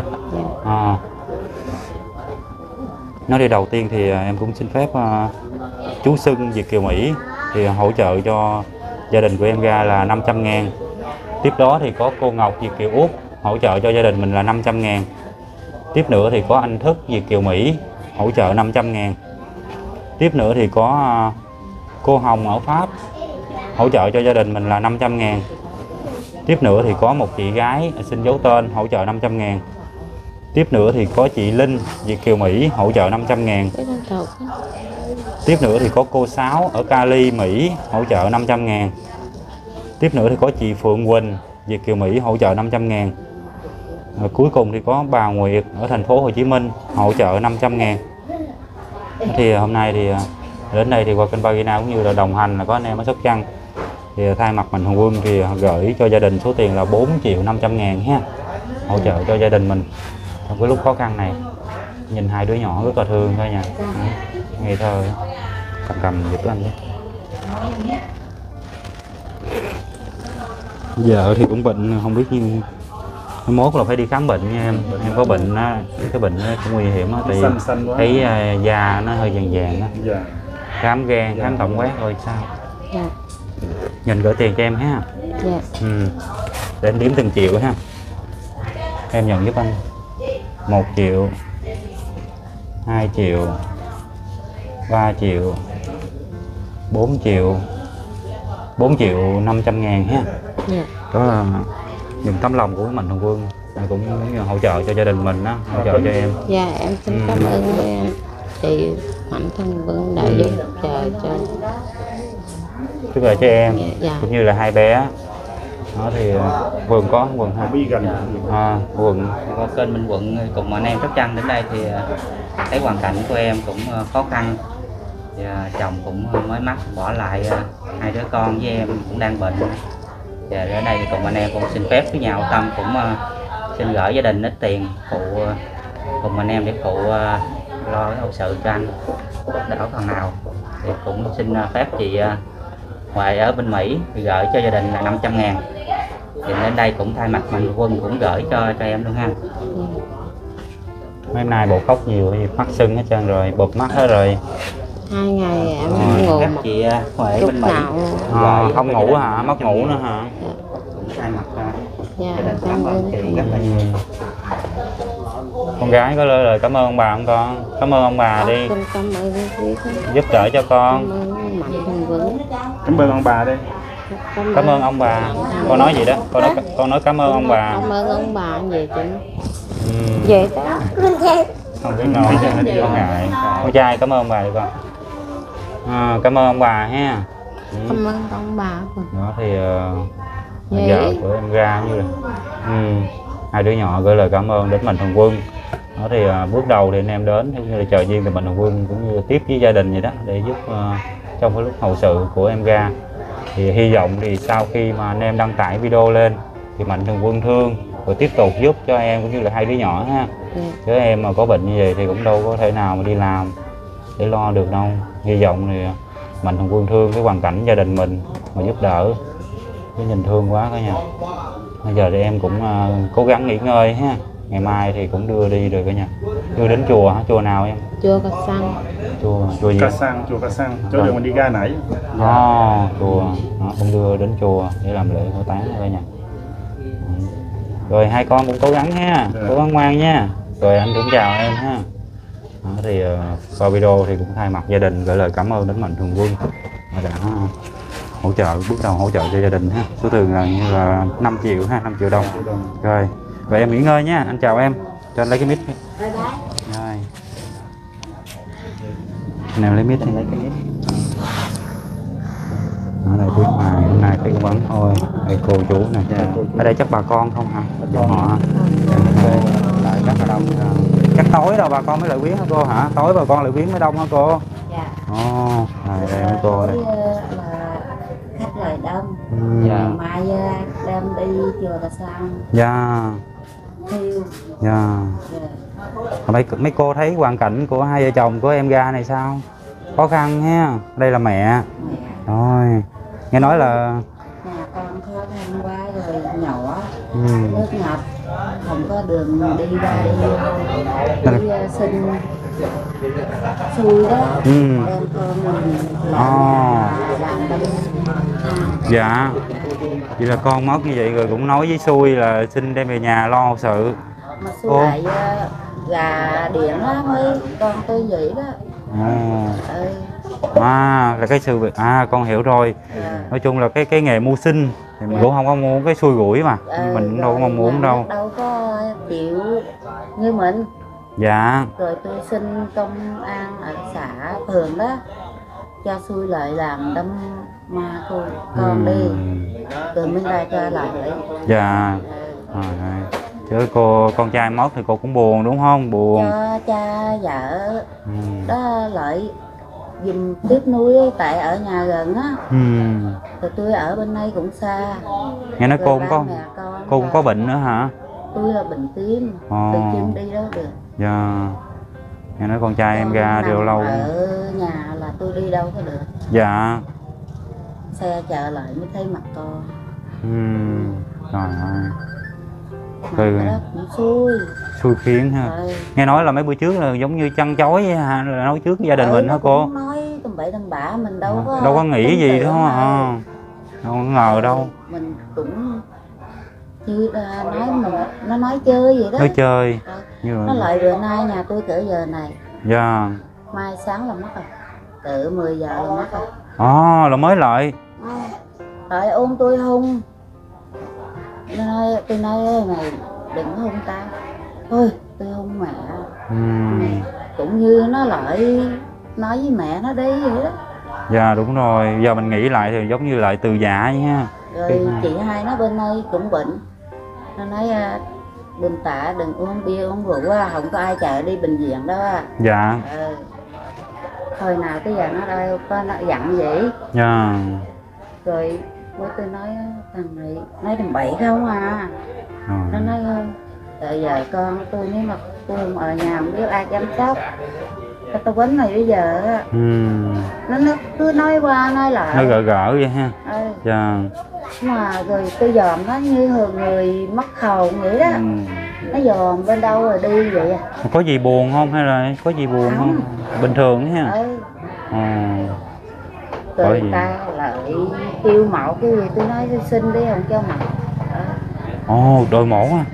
Nói đi đầu tiên thì em cũng xin phép chú Xuân Việt Kiều Mỹ thì hỗ trợ cho gia đình của em Ga là 500.000. Tiếp đó thì có cô Ngọc Việt Kiều Út hỗ trợ cho gia đình mình là 500.000. Tiếp nữa thì có anh Thức Việt Kiều Mỹ hỗ trợ 500.000. Tiếp nữa thì có cô Hồng ở Pháp hỗ trợ cho gia đình mình là 500.000. Tiếp nữa thì có một chị gái xin giấu tên hỗ trợ 500.000. Tiếp nữa thì có chị Linh Việt Kiều Mỹ hỗ trợ 500.000. Tiếp nữa thì có cô Sáu ở Cali, Mỹ hỗ trợ 500.000. Tiếp nữa thì có chị Phượng Quỳnh Việt Kiều Mỹ hỗ trợ 500.000. Cuối cùng thì có bà Nguyệt ở thành phố Hồ Chí Minh hỗ trợ 500.000. Thì hôm nay thì đến đây thì qua kênh Bagina cũng như là đồng hành là có anh em ở Sóc Trăng. Thì thay mặt mạnh thường quân thì gửi cho gia đình số tiền là 4.500.000 ha, hỗ trợ cho gia đình mình trong cái lúc khó khăn này. Nhìn 2 đứa nhỏ rất là thương thôi nha, ngây thơ. Cầm giùm anh đi. Vợ thì cũng bệnh, không biết như mốt là phải đi khám bệnh nha em. Em có bệnh á, cái bệnh nó cũng nguy hiểm á, tại thấy da nó hơi vàng vàng á. Khám gan, khám tổng quát rồi sao? Nhìn gửi tiền cho em ha. Để anh đếm từng triệu ha. Em nhận giúp anh 1 triệu, 2 triệu, 3 triệu, 4 triệu, 4 triệu 500 ngàn ha. Dạ. Đó là những tấm lòng của Mạnh Thường Quân, cũng giống như hỗ trợ cho gia đình mình đó, hỗ trợ cho em. Dạ em xin cảm ơn chị Mạnh Thường Quân đã giúp trợ cho Tức là cho em dạ. cũng như là hai bé. Đó thì Quần có Quần ha. Bí gần. Quần Qua kênh Minh Quận cùng anh em Sóc Trăng đến đây thì thấy hoàn cảnh của em cũng khó khăn. Thì, chồng cũng mới mắc bỏ lại hai đứa con với em cũng đang bệnh. Và đến đây thì cùng anh em cũng xin phép với nhà hảo tâm cũng xin gửi gia đình ít tiền phụ cùng anh em để phụ lo cái hậu sự cho anh đỡ phần nào. Thì cũng xin phép chị Hoài ở bên Mỹ thì gửi cho gia đình là 500 ngàn. Thì đến đây cũng thay mặt Mạnh Thường Quân cũng gửi cho em luôn ha. mấy hôm nay bộ khóc nhiều, mắt sưng hết trơn rồi, bụp mắt hết rồi. 2 ngày em không ngủ Các một chị Huệ chút bên Mỹ nào. Không ngủ hả? Mất ngủ nữa hả? cũng thay mặt Dạ gia đình cảm ơn chị rất là nhiều. Con gái có lời cảm ơn ông bà không con? Cảm ơn ông bà đi, Con cảm ơn quý giúp đỡ cho con. cảm ơn Mạnh Thường Quân. Cảm ơn ông bà đây. Cảm ơn ông bà. Con nói gì đó? Con nói cảm ơn ông bà. Cảm ơn ông bà về chị. Ừ. Về đó. Không biết nói con ngại. Con trai cảm ơn ông bà đi con. Cảm ơn ông bà ha. Cảm ơn ông bà. Đó thì vợ của em ra như là hai đứa nhỏ gửi lời cảm ơn đến Mạnh Thường Quân. Đó thì bước đầu thì anh em đến cũng như là chờ duyên từ Mạnh Thường Quân cũng như là tiếp với gia đình vậy đó để giúp trong cái lúc hậu sự của em ra. Thì hy vọng thì sau khi mà anh em đăng tải video lên thì Mạnh Thường Quân thương rồi tiếp tục giúp cho em cũng như là hai đứa nhỏ ha. Chứ em mà có bệnh như vậy thì cũng đâu có thể nào mà đi làm để lo được đâu. Hy vọng thì Mạnh Thường Quân thương cái hoàn cảnh gia đình mình mà giúp đỡ. Cái nhìn thương quá cả nhà. Bây giờ thì em cũng cố gắng nghỉ ngơi ha. Ngày mai thì cũng đưa đi rồi cả nhà. Đưa đến chùa hả? Chùa nào em? Chùa Cà Săn. Chùa gì? Cà Săn, chùa Cà Săn, chỗ đường mình đi ra nãy. Chùa. Đó, cũng đưa đến chùa để làm lễ hỏa táng cả nhà. Rồi hai con cũng cố gắng ha, cố gắng ngoan nha. Rồi anh cũng chào em ha. Đó, thì qua video thì cũng thay mặt gia đình gửi lời cảm ơn đến Mạnh Thường Quân đã hỗ trợ, bước đầu hỗ trợ cho gia đình ha. Số tiền là như là 5 triệu ha, 5 triệu đồng. Rồi, vậy em nghỉ ngơi nha, anh chào em. Cho anh lấy cái mic. Rồi. Anh em lấy mic đi. Ở đây tuyến ngoài hôm nay thấy cũng vắng thôi. Đây cô chú nè. Ở đây chắc bà con không hả? Họ lại rất là đông. Chắc tối đâu bà con mới lại viếng hả cô hả? Tối bà con lại viếng mới đông hả cô? Dạ. Đây mấy cô đây. Là khách lại đông. Dạ. Mai đem đi chùa Cà Săn. Dạ. Thiêu. Dạ. Mấy cô thấy hoàn cảnh của hai vợ chồng của em ra này sao? Khó khăn ha. Đây là mẹ. Rồi. Nghe nói là Nhà con khó khăn quá rồi, nhỏ, ừ. nước ngập, không có đường đi đây, đi xin xui đó, đem con mình làm đâm. Dạ. Vậy là con mất như vậy rồi cũng nói với xui là xin đem về nhà lo hậu sự. Mà xui lại gà điện á mới con tôi vậy đó. Là cái sự việc con hiểu rồi. Nói chung là cái nghề mưu sinh thì mình cũng không có muốn cái xui rủi mà mình cũng đâu có mong muốn đâu. Đâu có chịu như mình. Dạ. Rồi tôi xin công an ở xã phường đó cho xui lại làm đâm ma con đi rồi mình ra cho lại. Dạ. Chứ con trai mất thì cô cũng buồn đúng không? Buồn cho cha vợ đó lại dùm tiếp nuôi tại ở nhà gần á. Rồi tôi ở bên đây cũng xa. Nghe nói rồi cô cũng có bệnh nữa hả? Tôi là bệnh tim, từ chân đi đâu được. Dạ. Nghe nói con trai em ra điều lâu. Ở nhà là tôi đi đâu có được. Dạ. Xe chờ lại mới thấy mặt con. Trời ơi. Xui khiến ha. Nghe nói là mấy bữa trước là giống như chăn chối là nói trước gia đình mình hả cô? Nói tầm bậy tầm bạ mình đâu có nghĩ gì đó mà. Đâu có ngờ đâu. Mình cũng như nói mình nó nói chơi vậy đó. Nói chơi. Nó lại bữa nay nhà tôi cỡ giờ này. Dạ. Mai sáng là mất rồi. Từ 10 giờ là mất rồi. Là mới lại. Tại ôm tôi hung. Tôi nói mày đừng có hung tao. Thôi tôi hung mẹ. Cũng như nó lại nói với mẹ nó đi vậy đó. Dạ đúng rồi, giờ mình nghĩ lại thì giống như lại từ giã vậy ha. Rồi chị hai nó bên đây cũng bệnh. Nó nói đừng tạ, đừng uống bia uống rượu á, không có ai chạy đi bệnh viện đó. Dạ. Hồi nào tới giờ nó đâu có nó dặn vậy. Dạ. Rồi bố tôi nói thằng này nói đừng bậy không à. Nó nói bây giờ con tôi nếu mà tôi không ở nhà không biết ai chăm sóc. Tao quýnh này bây giờ á. Nó cứ nói qua nói lại. Nó gỡ vậy ha. Dạ. Mà rồi tôi dòm nó như người mất hồn vậy đó. Nó dòm bên đâu rồi đi vậy à. Có gì buồn không hay là có gì buồn không? Bình thường ha. Rồi người ta lại kêu mẫu cái gì tôi nói tôi xin đi không cho mặc. Đội mổ à.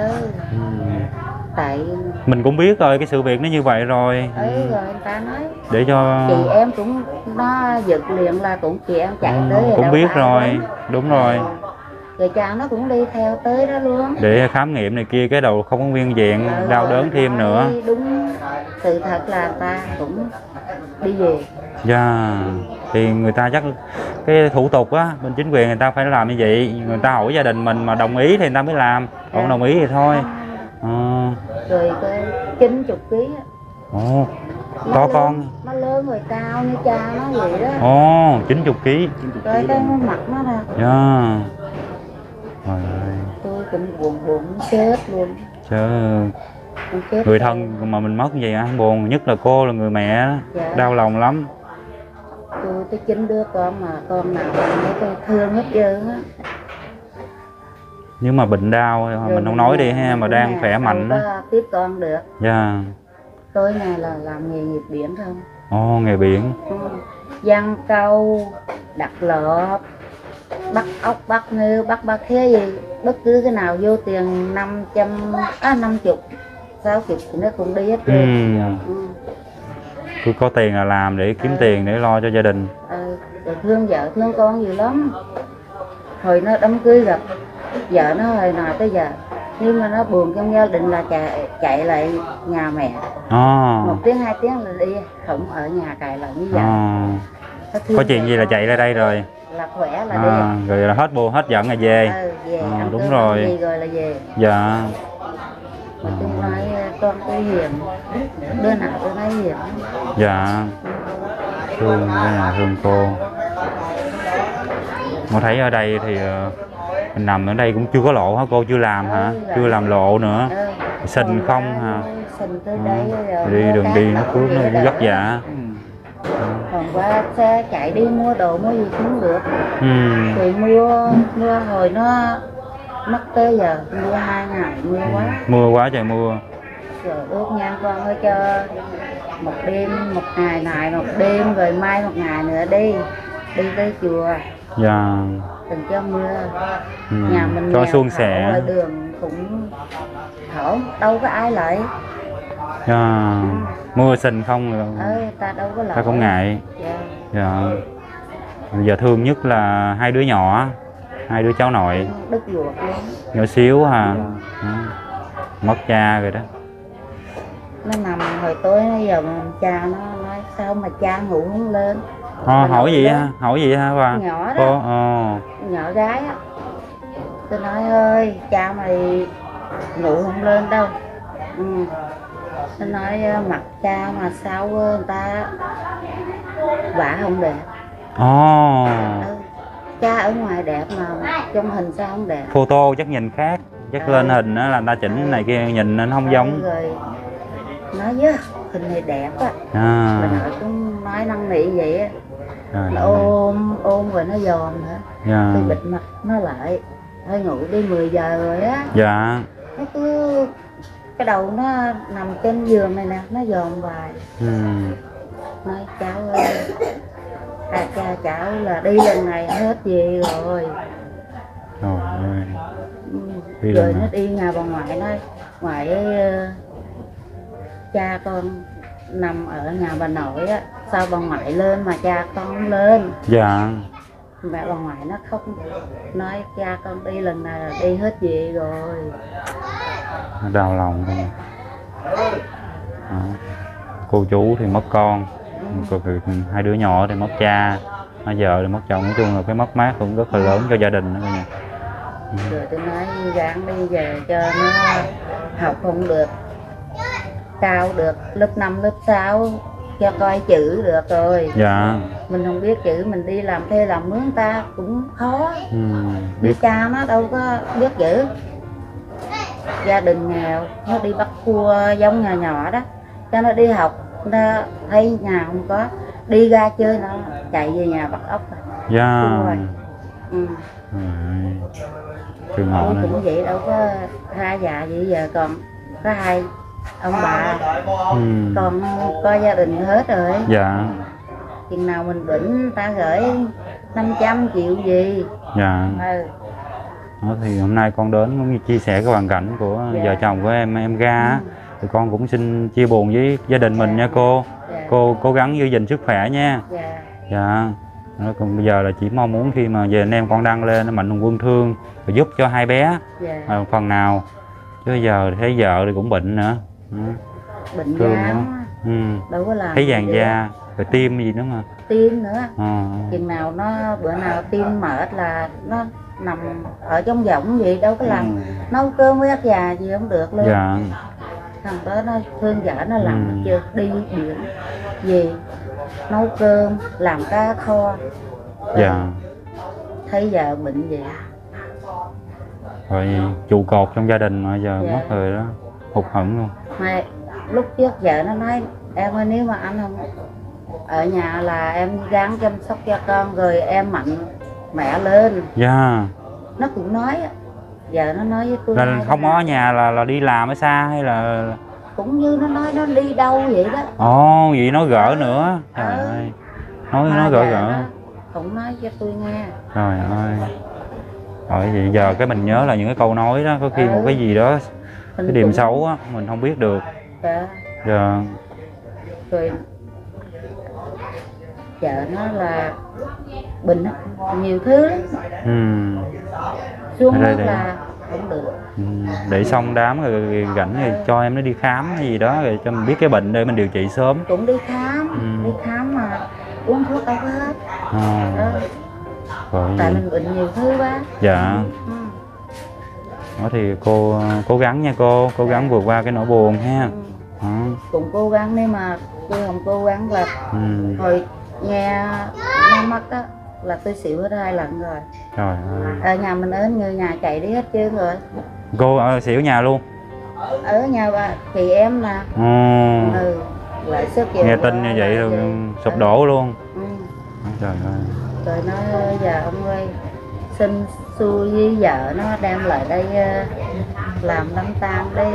Tại mình cũng biết rồi cái sự việc nó như vậy rồi. Rồi người ta nói để cho chị em cũng nó giật liền là cũng chị em chạy tới cũng biết rồi. Đúng rồi. Rồi cha nó cũng đi theo tới đó luôn. Để khám nghiệm này kia cái đầu không có nguyên vẹn, đau đớn thêm nữa. Đúng sự thật là ta cũng đi về. Dạ. Thì người ta chắc cái thủ tục á, bên chính quyền người ta phải làm như vậy. Người ta hỏi gia đình mình mà đồng ý thì người ta mới làm. Không đồng ý thì thôi. Rồi cái 90 kg á. To con. Nó lớn rồi cao như cha nó vậy đó. 90 kg. Rồi cái mặt nó nè. Dạ. Tôi cũng buồn chết luôn. Người thân mà mình mất như vậy á, buồn nhất là cô là người mẹ đó. Dạ. Đau lòng lắm. Tôi tới 9 đứa con mà con nào tôi thương hết trơn á. Nhưng mà bệnh đau mình không nói đi ha, mà đang khỏe mạnh đó. Tiếp con được. Dạ. Tôi này là làm nghề nghiệp biển không? Nghề biển. Giăng câu, đặt lợp, bắt ốc, bắt ngư, bắt khía gì, bất cứ cái nào vô tiền 50, 60 thì nó cũng đi hết trơn. Cứ có tiền là làm để kiếm tiền để lo cho gia đình. Rồi thương vợ thương con nhiều lắm. Hồi nó đám cưới gặp vợ nó hồi nào tới giờ, nhưng mà nó buồn trong gia đình là chạy lại nhà mẹ. 1 tiếng 2 tiếng là đi, không ở nhà cài lại như vậy. Có chuyện gì là chạy ra đây rồi. Là khỏe là đi. Rồi là hết buồn hết giận là về. Về đúng rồi. Gì rồi là về. Dạ. Mà tôi nói con tôi hiền, đứa nào tôi nói hiền. Dạ. Thương thương cô. Mà thấy ở đây thì mình nằm ở đây cũng chưa có lộ hả cô, chưa làm hả? Chưa làm lộ nữa. Sình không hả? Sình tới đây rồi. Đi đường đi nó cướp nó vất vả. Còn qua xe chạy đi mua đồ mua gì cũng được. Thì mua hồi nó mất tới giờ mua 2 ngày mưa quá. Mưa quá trời mưa. Rồi ước nhan con ơi cho một đêm 1 ngày này 1 đêm rồi mai 1 ngày nữa đi tới chùa. Dạ. Đừng cho mưa. Nhà mình cho nghèo suôn sẻ. Đường cũng thổ đâu có ai lại. Dạ. Mưa xình không ta đâu có lại. Ta không ngại. Dạ. Giờ thương nhất là 2 đứa nhỏ, 2 đứa cháu nội. Đứt ruột luôn. Nhỏ xíu hả? Mất cha rồi đó. Nó nằm hồi tối nó giờ cha nó nói sao mà cha ngủ không lên. Hỏi gì ha? Hỏi gì ha bà? Nhỏ đó. Nhỏ gái á. Tôi nói ơi cha mày ngủ không lên đâu. Nó nói mặt cha mà sao người ta vả không đẹp. Cha ở ngoài đẹp mà trong hình sao không đẹp. Photo chắc nhìn khác, chắc lên hình đó là người ta chỉnh này kia nhìn nó không giống. Rồi nói với hình này đẹp á. Mình nói cũng nói năn nỉ vậy á. Nó ôm rồi nó dòm hả. Tôi bịt mặt nó lại. Thôi ngủ đi 10 giờ rồi á. Dạ. Nó cứ cái đầu nó nằm trên giường này nè, nó dòm hoài. Nói cháu ơi, cha cháu là đi lần này hết gì rồi. Rồi nó đi nhà bà ngoại nói, ngoại cha con nằm ở nhà bà nội á, sao bà ngoại lên mà cha con không lên. Dạ. Mẹ bà ngoại nó khóc nói cha con đi lần này là đi hết về rồi. Đau lòng luôn. Cô chú thì mất con, hai đứa nhỏ thì mất cha, vợ thì mất chồng. Nói chung là cái mất mát cũng rất là lớn cho gia đình đó cả nhà. Rồi tôi nói gắng đi về cho nó học không được cao được lớp 5, lớp 6 cho coi chữ được rồi. Dạ. Mình không biết chữ mình đi làm thuê làm mướn ta cũng khó. Biết. Cha nó đâu có biết chữ. Gia đình nghèo, nó đi bắt cua giống nhà nhỏ đó, cho nó đi học, nó thấy nhà không có, đi ra chơi nó chạy về nhà bắt ốc. Dạ. Trường họ tôi này. cũng vậy, đâu có hai già gì, giờ còn có hai ông bà, còn có gia đình hết rồi. Dạ. Chừng nào mình bệnh ta gửi 500 triệu gì. Dạ. Đó, thì hôm nay con đến cũng như chia sẻ cái hoàn cảnh của vợ chồng của em Ga á. Thì con cũng xin chia buồn với gia đình mình nha cô. Cô cố gắng giữ gìn sức khỏe nha. Dạ. Đó, còn bây giờ là chỉ mong muốn khi mà về anh em con đăng lên Mạnh Thường Quân thương rồi giúp cho hai bé phần nào, chứ giờ thấy vợ thì cũng bệnh nữa. Bệnh thương da nữa. đâu có làm thấy vàng da rồi tim gì nữa mà. Tim nữa. Chừng nào nó bữa nào tim mệt là nó nằm ở trong võng gì, đâu có làm nấu cơm với ác già gì không được luôn. Dạ. Thằng đó nó thương vợ nó làm chưa đi biển về nấu cơm làm cá kho. Dạ. Thấy vợ bệnh vậy rồi trụ cột trong gia đình mà giờ mất rồi đó, hụt hẫng luôn. mà lúc trước vợ nó nói em ơi, nếu mà anh không ở nhà là em gắng chăm sóc cho con rồi em mạnh mẹ lên. Dạ. Nó cũng nói, giờ nó nói với tôi Là không ở nhà là đi làm ở xa hay là cũng như nó nói nó đi đâu vậy đó. Ồ, vậy nó gỡ nữa. Trời ơi. Nó gỡ. Cũng nói cho tôi nghe. Trời ơi. Rồi vậy giờ cái mình nhớ là những cái câu nói đó, có khi một cái gì đó cái điểm xấu á mình không biết được. Dạ. Rồi vợ nó là bệnh nhiều thứ lắm. Xuống đây là không được. Để xong đám rồi rảnh rồi cho em nó đi khám hay gì đó rồi cho mình biết cái bệnh để mình điều trị sớm. Cũng đi khám mà uống thuốc đâu có hết. Tại mình bệnh nhiều thứ quá. Dạ. Đó thì cô cố gắng nha cô, cố gắng vượt qua cái nỗi buồn ha. Cũng cố gắng, nếu mà tôi không cố gắng là hồi nghe nó mất á là tôi xỉu hết 2 lần rồi. Trời ơi. Ở nhà mình ở người nhà chạy đi hết trơn rồi. Cô ở xỉu nhà luôn? Ở nhà bà chị em nè. Lại sức nghe tin như vậy rồi sụp đổ luôn. Trời ơi. Rồi nó giờ ông ơi xin xui với vợ nó đem lại đây làm đám tang đi.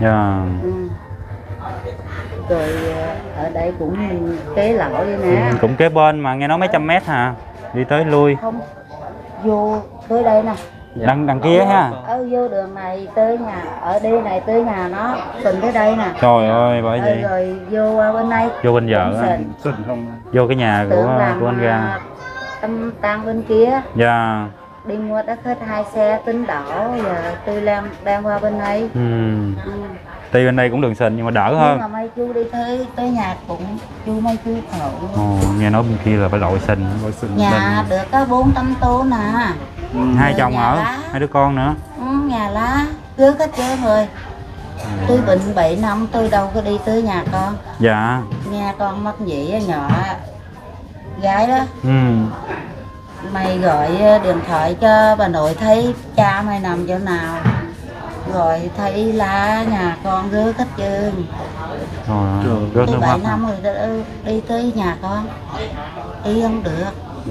Rồi ở đây cũng kế lậu vậy nè. Cũng kế bên mà nghe nói mấy trăm mét hả? Đi tới lui. Không, vô tới đây nè. Đằng kia ha. Vô đường này tới nhà, ở đây này tới nhà nó, sình tới đây nè. Trời ơi, bởi vậy. Rồi vô bên đây. Vô bên vợ á. Vô cái nhà của anh Ga. Tâm tang bên kia. Dạ. Đi mua đất hết 2 xe tính đỏ, giờ tôi đang qua bên đây. Tuy bên đây cũng đường sình nhưng mà đỡ hơn. Nhưng mà mấy chú đi tới nhà cũng chú mấy chú khổ. Nghe nói bên kia là phải lội sình. Nhà được có 400 tô nè. 2 chồng ở, 2 đứa con nữa. Nhà lá cướp hết trơn rồi. Tôi bệnh 7 năm tôi đâu có đi tới nhà con. Dạ. Nghe con mất vậy nhỏ gái đó. Mày gọi điện thoại cho bà nội thấy cha mày nằm chỗ nào, rồi thấy lá nhà con rớt hết trơn. Tôi 7 năm rồi đi tới nhà con đi không được.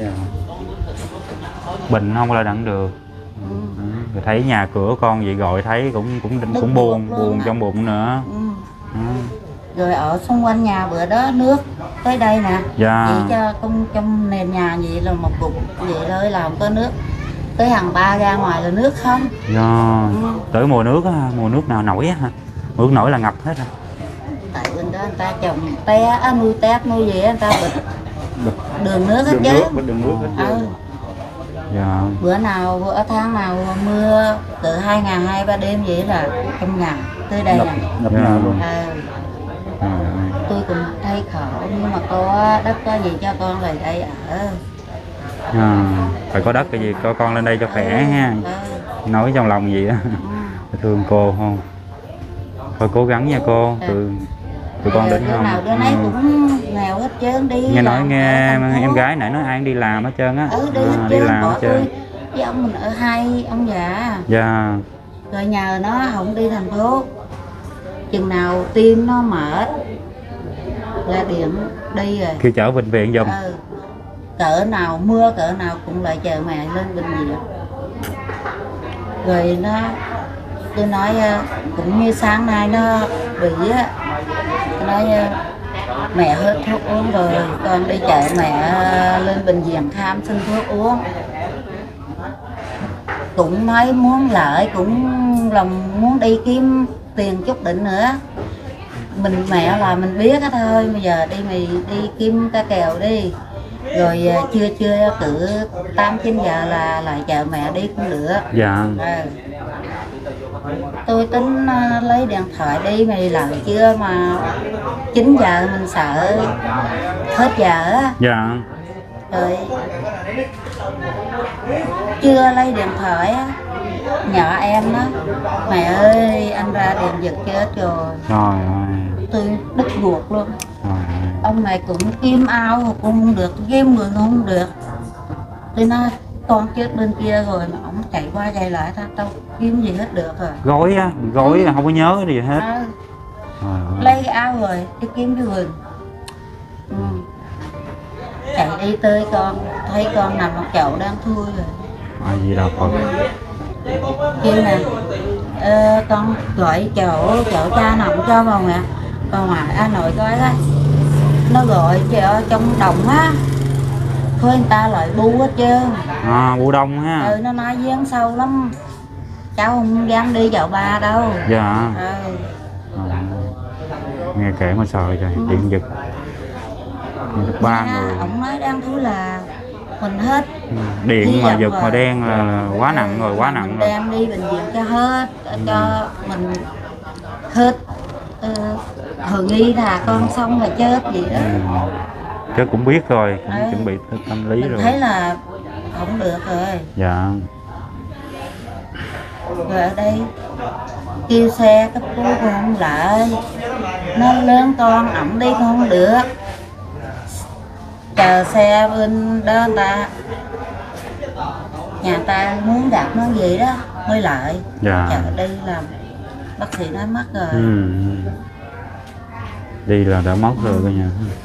Bệnh không là đặng được. Rồi thấy nhà cửa con vậy gọi thấy cũng buồn trong bụng nữa. Rồi ở xung quanh nhà bữa đó nước tới đây nè. Chỉ cho trong nền nhà vậy là một cục vậy thôi là không có nước. Tới hàng 3 ra ngoài là nước không. Tới mùa nước á, mùa nước nào nổi á hả? Mùa nước nổi là ngập hết hả? Tại bên đó người ta trồng té, nuôi tép nuôi gì á, người ta bịt đường nước hết chứ. Đường nước hết chứ. Dạ. Bữa tháng nào mưa từ 2 ngày 2-3 đêm vậy là trong nhà tới đây nè. Ngập nhà luôn. Tôi cũng thấy khổ nhưng mà có đất có gì cho con về đây ở. Phải có đất cái gì có con lên đây cho khỏe ha. Nói trong lòng gì đó. Thương cô không? Thôi cố gắng nha cô. Tụi con đến không? Nào đứa nấy cũng nghèo hết trơn đi. Nghe nói em gái nãy nói ai cũng đi làm hết trơn á. Đi làm hết trơn. Với ông mình ở hai ông già. Dạ. Rồi nhờ nó không đi thành phố. Chừng nào tim nó mệt là điện đi rồi. Khi chở bệnh viện giùm. Cỡ nào mưa cỡ nào cũng lại chờ mẹ lên bệnh viện. Rồi tôi nói cũng như sáng nay nó bị á, tôi nói mẹ hết thuốc uống rồi, con đi chợ mẹ lên bệnh viện khám xin thuốc uống. Cũng nói muốn lợi, cũng lòng muốn đi kiếm tiền chút đỉnh nữa. Mẹ là mình biết á thôi, bây giờ mày đi kiếm cá kèo đi. Rồi chưa cỡ 8-9 giờ là lại chờ mẹ đi cũng được. Dạ. Tôi tính lấy điện thoại đi mày lại chưa mà 9 giờ mình sợ hết giờ á. Dạ. Rồi chưa lấy điện thoại á, nhỏ em đó, mẹ ơi anh ra điện giật chết rồi. Trời ơi. Tôi đứt ruột luôn. Ông này cũng kiếm ao cũng không được, game người không được. Tôi nói con chết bên kia rồi mà ông chạy qua chạy lại tao kiếm gì hết được rồi. Gói không có nhớ gì hết. Lấy cái ao rồi đi kiếm cái vườn. Chạy đi tới con thấy con nằm một chậu đang thui rồi. Gì đâu con. Kêu nè, con gọi chỗ cha nằm cho vào nè. Còn ngoại nội coi đó, nó gọi cho trong đồng á, thôi người ta lại bu hết trơn. Bu đông ha. Nó nói giếng sâu lắm, cháu không dám đi vào ba đâu. Dạ. Nghe kể mà sợ trời, điện giật. Được 3 người. Ông nói đang thú là mình hết. Điện mà giật mà đen là quá nặng rồi, quá nặng rồi. Đem đi bệnh viện cho hết, cho mình hết. Hồi nghi là con xong là chết gì đó. Chứ cũng biết rồi, cũng chuẩn bị tâm lý mình rồi. Thấy là không được rồi. Dạ. Rồi ở đây kêu xe cấp cứu cũng không lại, nó lớn con ổng đi không được, chờ xe bên đó người ta nhà ta muốn gặp nó gì đó mới lại. Dạ. Chờ đi làm bác sĩ nói mất rồi. Đi là đã mất rồi cả nhà.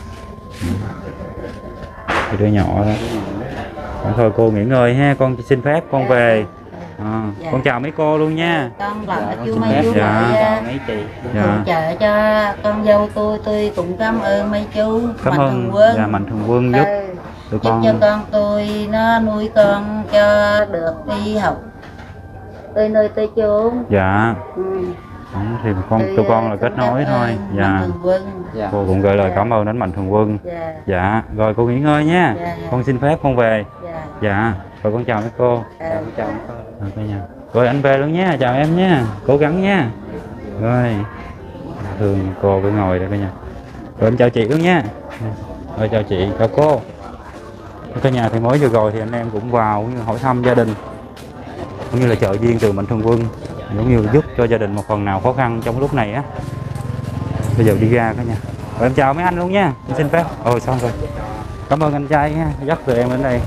Cái đứa nhỏ đó. Thôi cô nghỉ ngơi ha, con xin phép con về. Dạ. Con chào mấy cô luôn nha. Con lại chú mấy chú mấy chị. hỗ trợ cho con dâu tôi cũng cảm ơn mấy chú. Cảm ơn Mạnh Thường Quân giúp tụi giúp con. cho con tôi nó nuôi con cho được đi học tới nơi tới chốn. Dạ. Thì tụi con là kết nối thôi. Dạ. Cô cũng gửi lời cảm ơn đến Mạnh Thường Quân. Dạ. Rồi cô nghỉ ngơi nha. Con xin phép con về. Dạ. Rồi con chào mấy cô. Chào cô nha. Rồi anh về luôn nha, chào em nha, cố gắng nha. Rồi thường cô cứ ngồi đây cả nhà. Rồi em chào chị luôn nha. Rồi chào chị, chào cô. Cả nhà thì mới vừa rồi thì anh em cũng vào cũng như hỏi thăm gia đình, cũng như là trợ duyên từ Mạnh Thường Quân, cũng như giúp cho gia đình một phần nào khó khăn trong lúc này á. Bây giờ đi ra cả nhà. Rồi em chào mấy anh luôn nha, em xin phép. Xong rồi. Cảm ơn anh trai nha, dắt tụi em đến đây.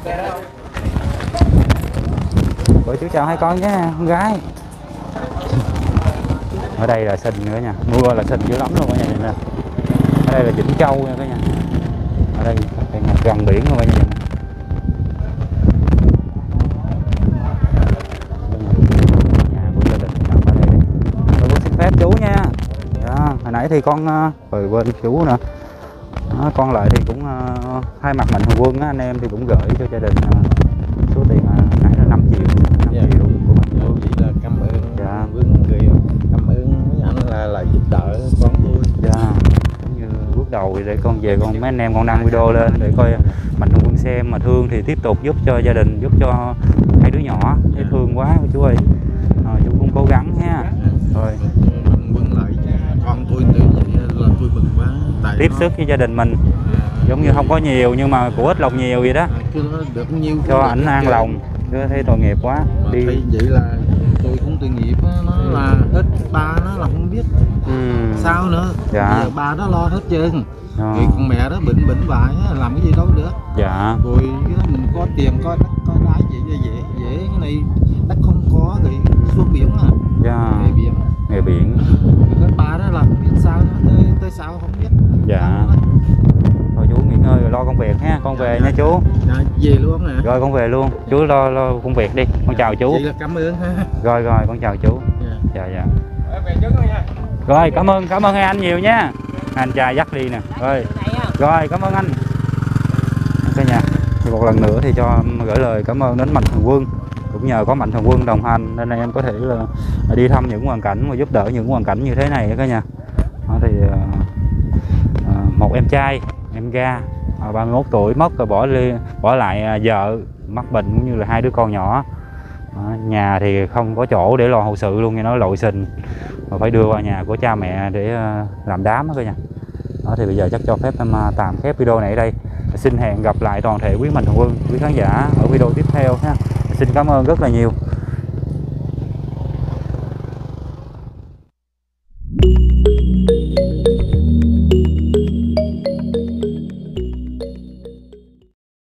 Rồi chú chào hai con nhé, con gái. Ở đây là xinh nữa nha, mưa là xinh dữ lắm luôn cả nhà nè. Ở đây là Vĩnh Châu nha cả nhà. Ở đây gần biển luôn cả nhà. Nhà của gia đình nằm ở đây. Tôi xin phép chú nha. Hồi nãy thì con bên chú nè. Con lại thì cũng hai mặt Mạnh Thường Quân á, anh em thì cũng gửi cho gia đình số tiền nãy là 5 triệu. 5 triệu của Mạnh Thường Quân. Chỉ là cảm ơn Vương người, cảm ơn mấy anh là giúp đỡ con tôi. rồi để con về con mấy anh em con đăng video lên để coi Mạnh Thường Quân xem, mà thương thì tiếp tục giúp cho gia đình, giúp cho hai đứa nhỏ, thấy thương quá chú ơi. Chú cũng cố gắng ha. Rồi Quân lại con tôi tự vậy là tôi mừng quá. Tại tiếp sức với gia đình mình, giống như không có nhiều nhưng mà của ít lòng nhiều vậy đó, được nhiều cho ảnh an lòng, chứ thấy tội nghiệp quá. Đi vậy là tôi cũng tội nghiệp á, nó là hết ba nó là không biết sao nữa. Dạ. Bây giờ ba đó lo hết trơn. Rồi con mẹ đó bệnh vãi làm cái gì đâu được. Dạ. Rồi mình có tiền có đất có đá dễ cái này đất không có rồi xuống biển à. Dạ. Nghề biển. Hết ba đó là không biết sao nữa, tới sao không biết. Dạ. Thôi chú nghỉ ngơi rồi lo công việc ha, con về nha chú. Dạ, về luôn hả? Rồi con về luôn, chú lo công việc đi, con chào chú. Vậy là cảm ơn ha. Rồi con chào chú. Dạ. Rồi cảm ơn hai anh nhiều nha. Anh trai dắt đi nè. Rồi cảm ơn anh. Cả nhà. Thì một lần nữa thì cho gửi lời cảm ơn đến Mạnh Thường Quân. Cũng nhờ có Mạnh Thường Quân đồng hành nên em có thể là đi thăm những hoàn cảnh và giúp đỡ những hoàn cảnh như thế này cả nhà. Đó thì một em trai, em ga 31 tuổi mất rồi bỏ lại vợ mắc bệnh cũng như là hai đứa con nhỏ. Nhà thì không có chỗ để lo hậu sự luôn, nghe nói lội sình mà phải đưa vào nhà của cha mẹ để làm đám đó cả nhà. Đó thì bây giờ chắc cho phép em tạm khép video này ở đây. Xin hẹn gặp lại toàn thể quý Mạnh Thường Quân, quý khán giả ở video tiếp theo ha. Xin cảm ơn rất là nhiều.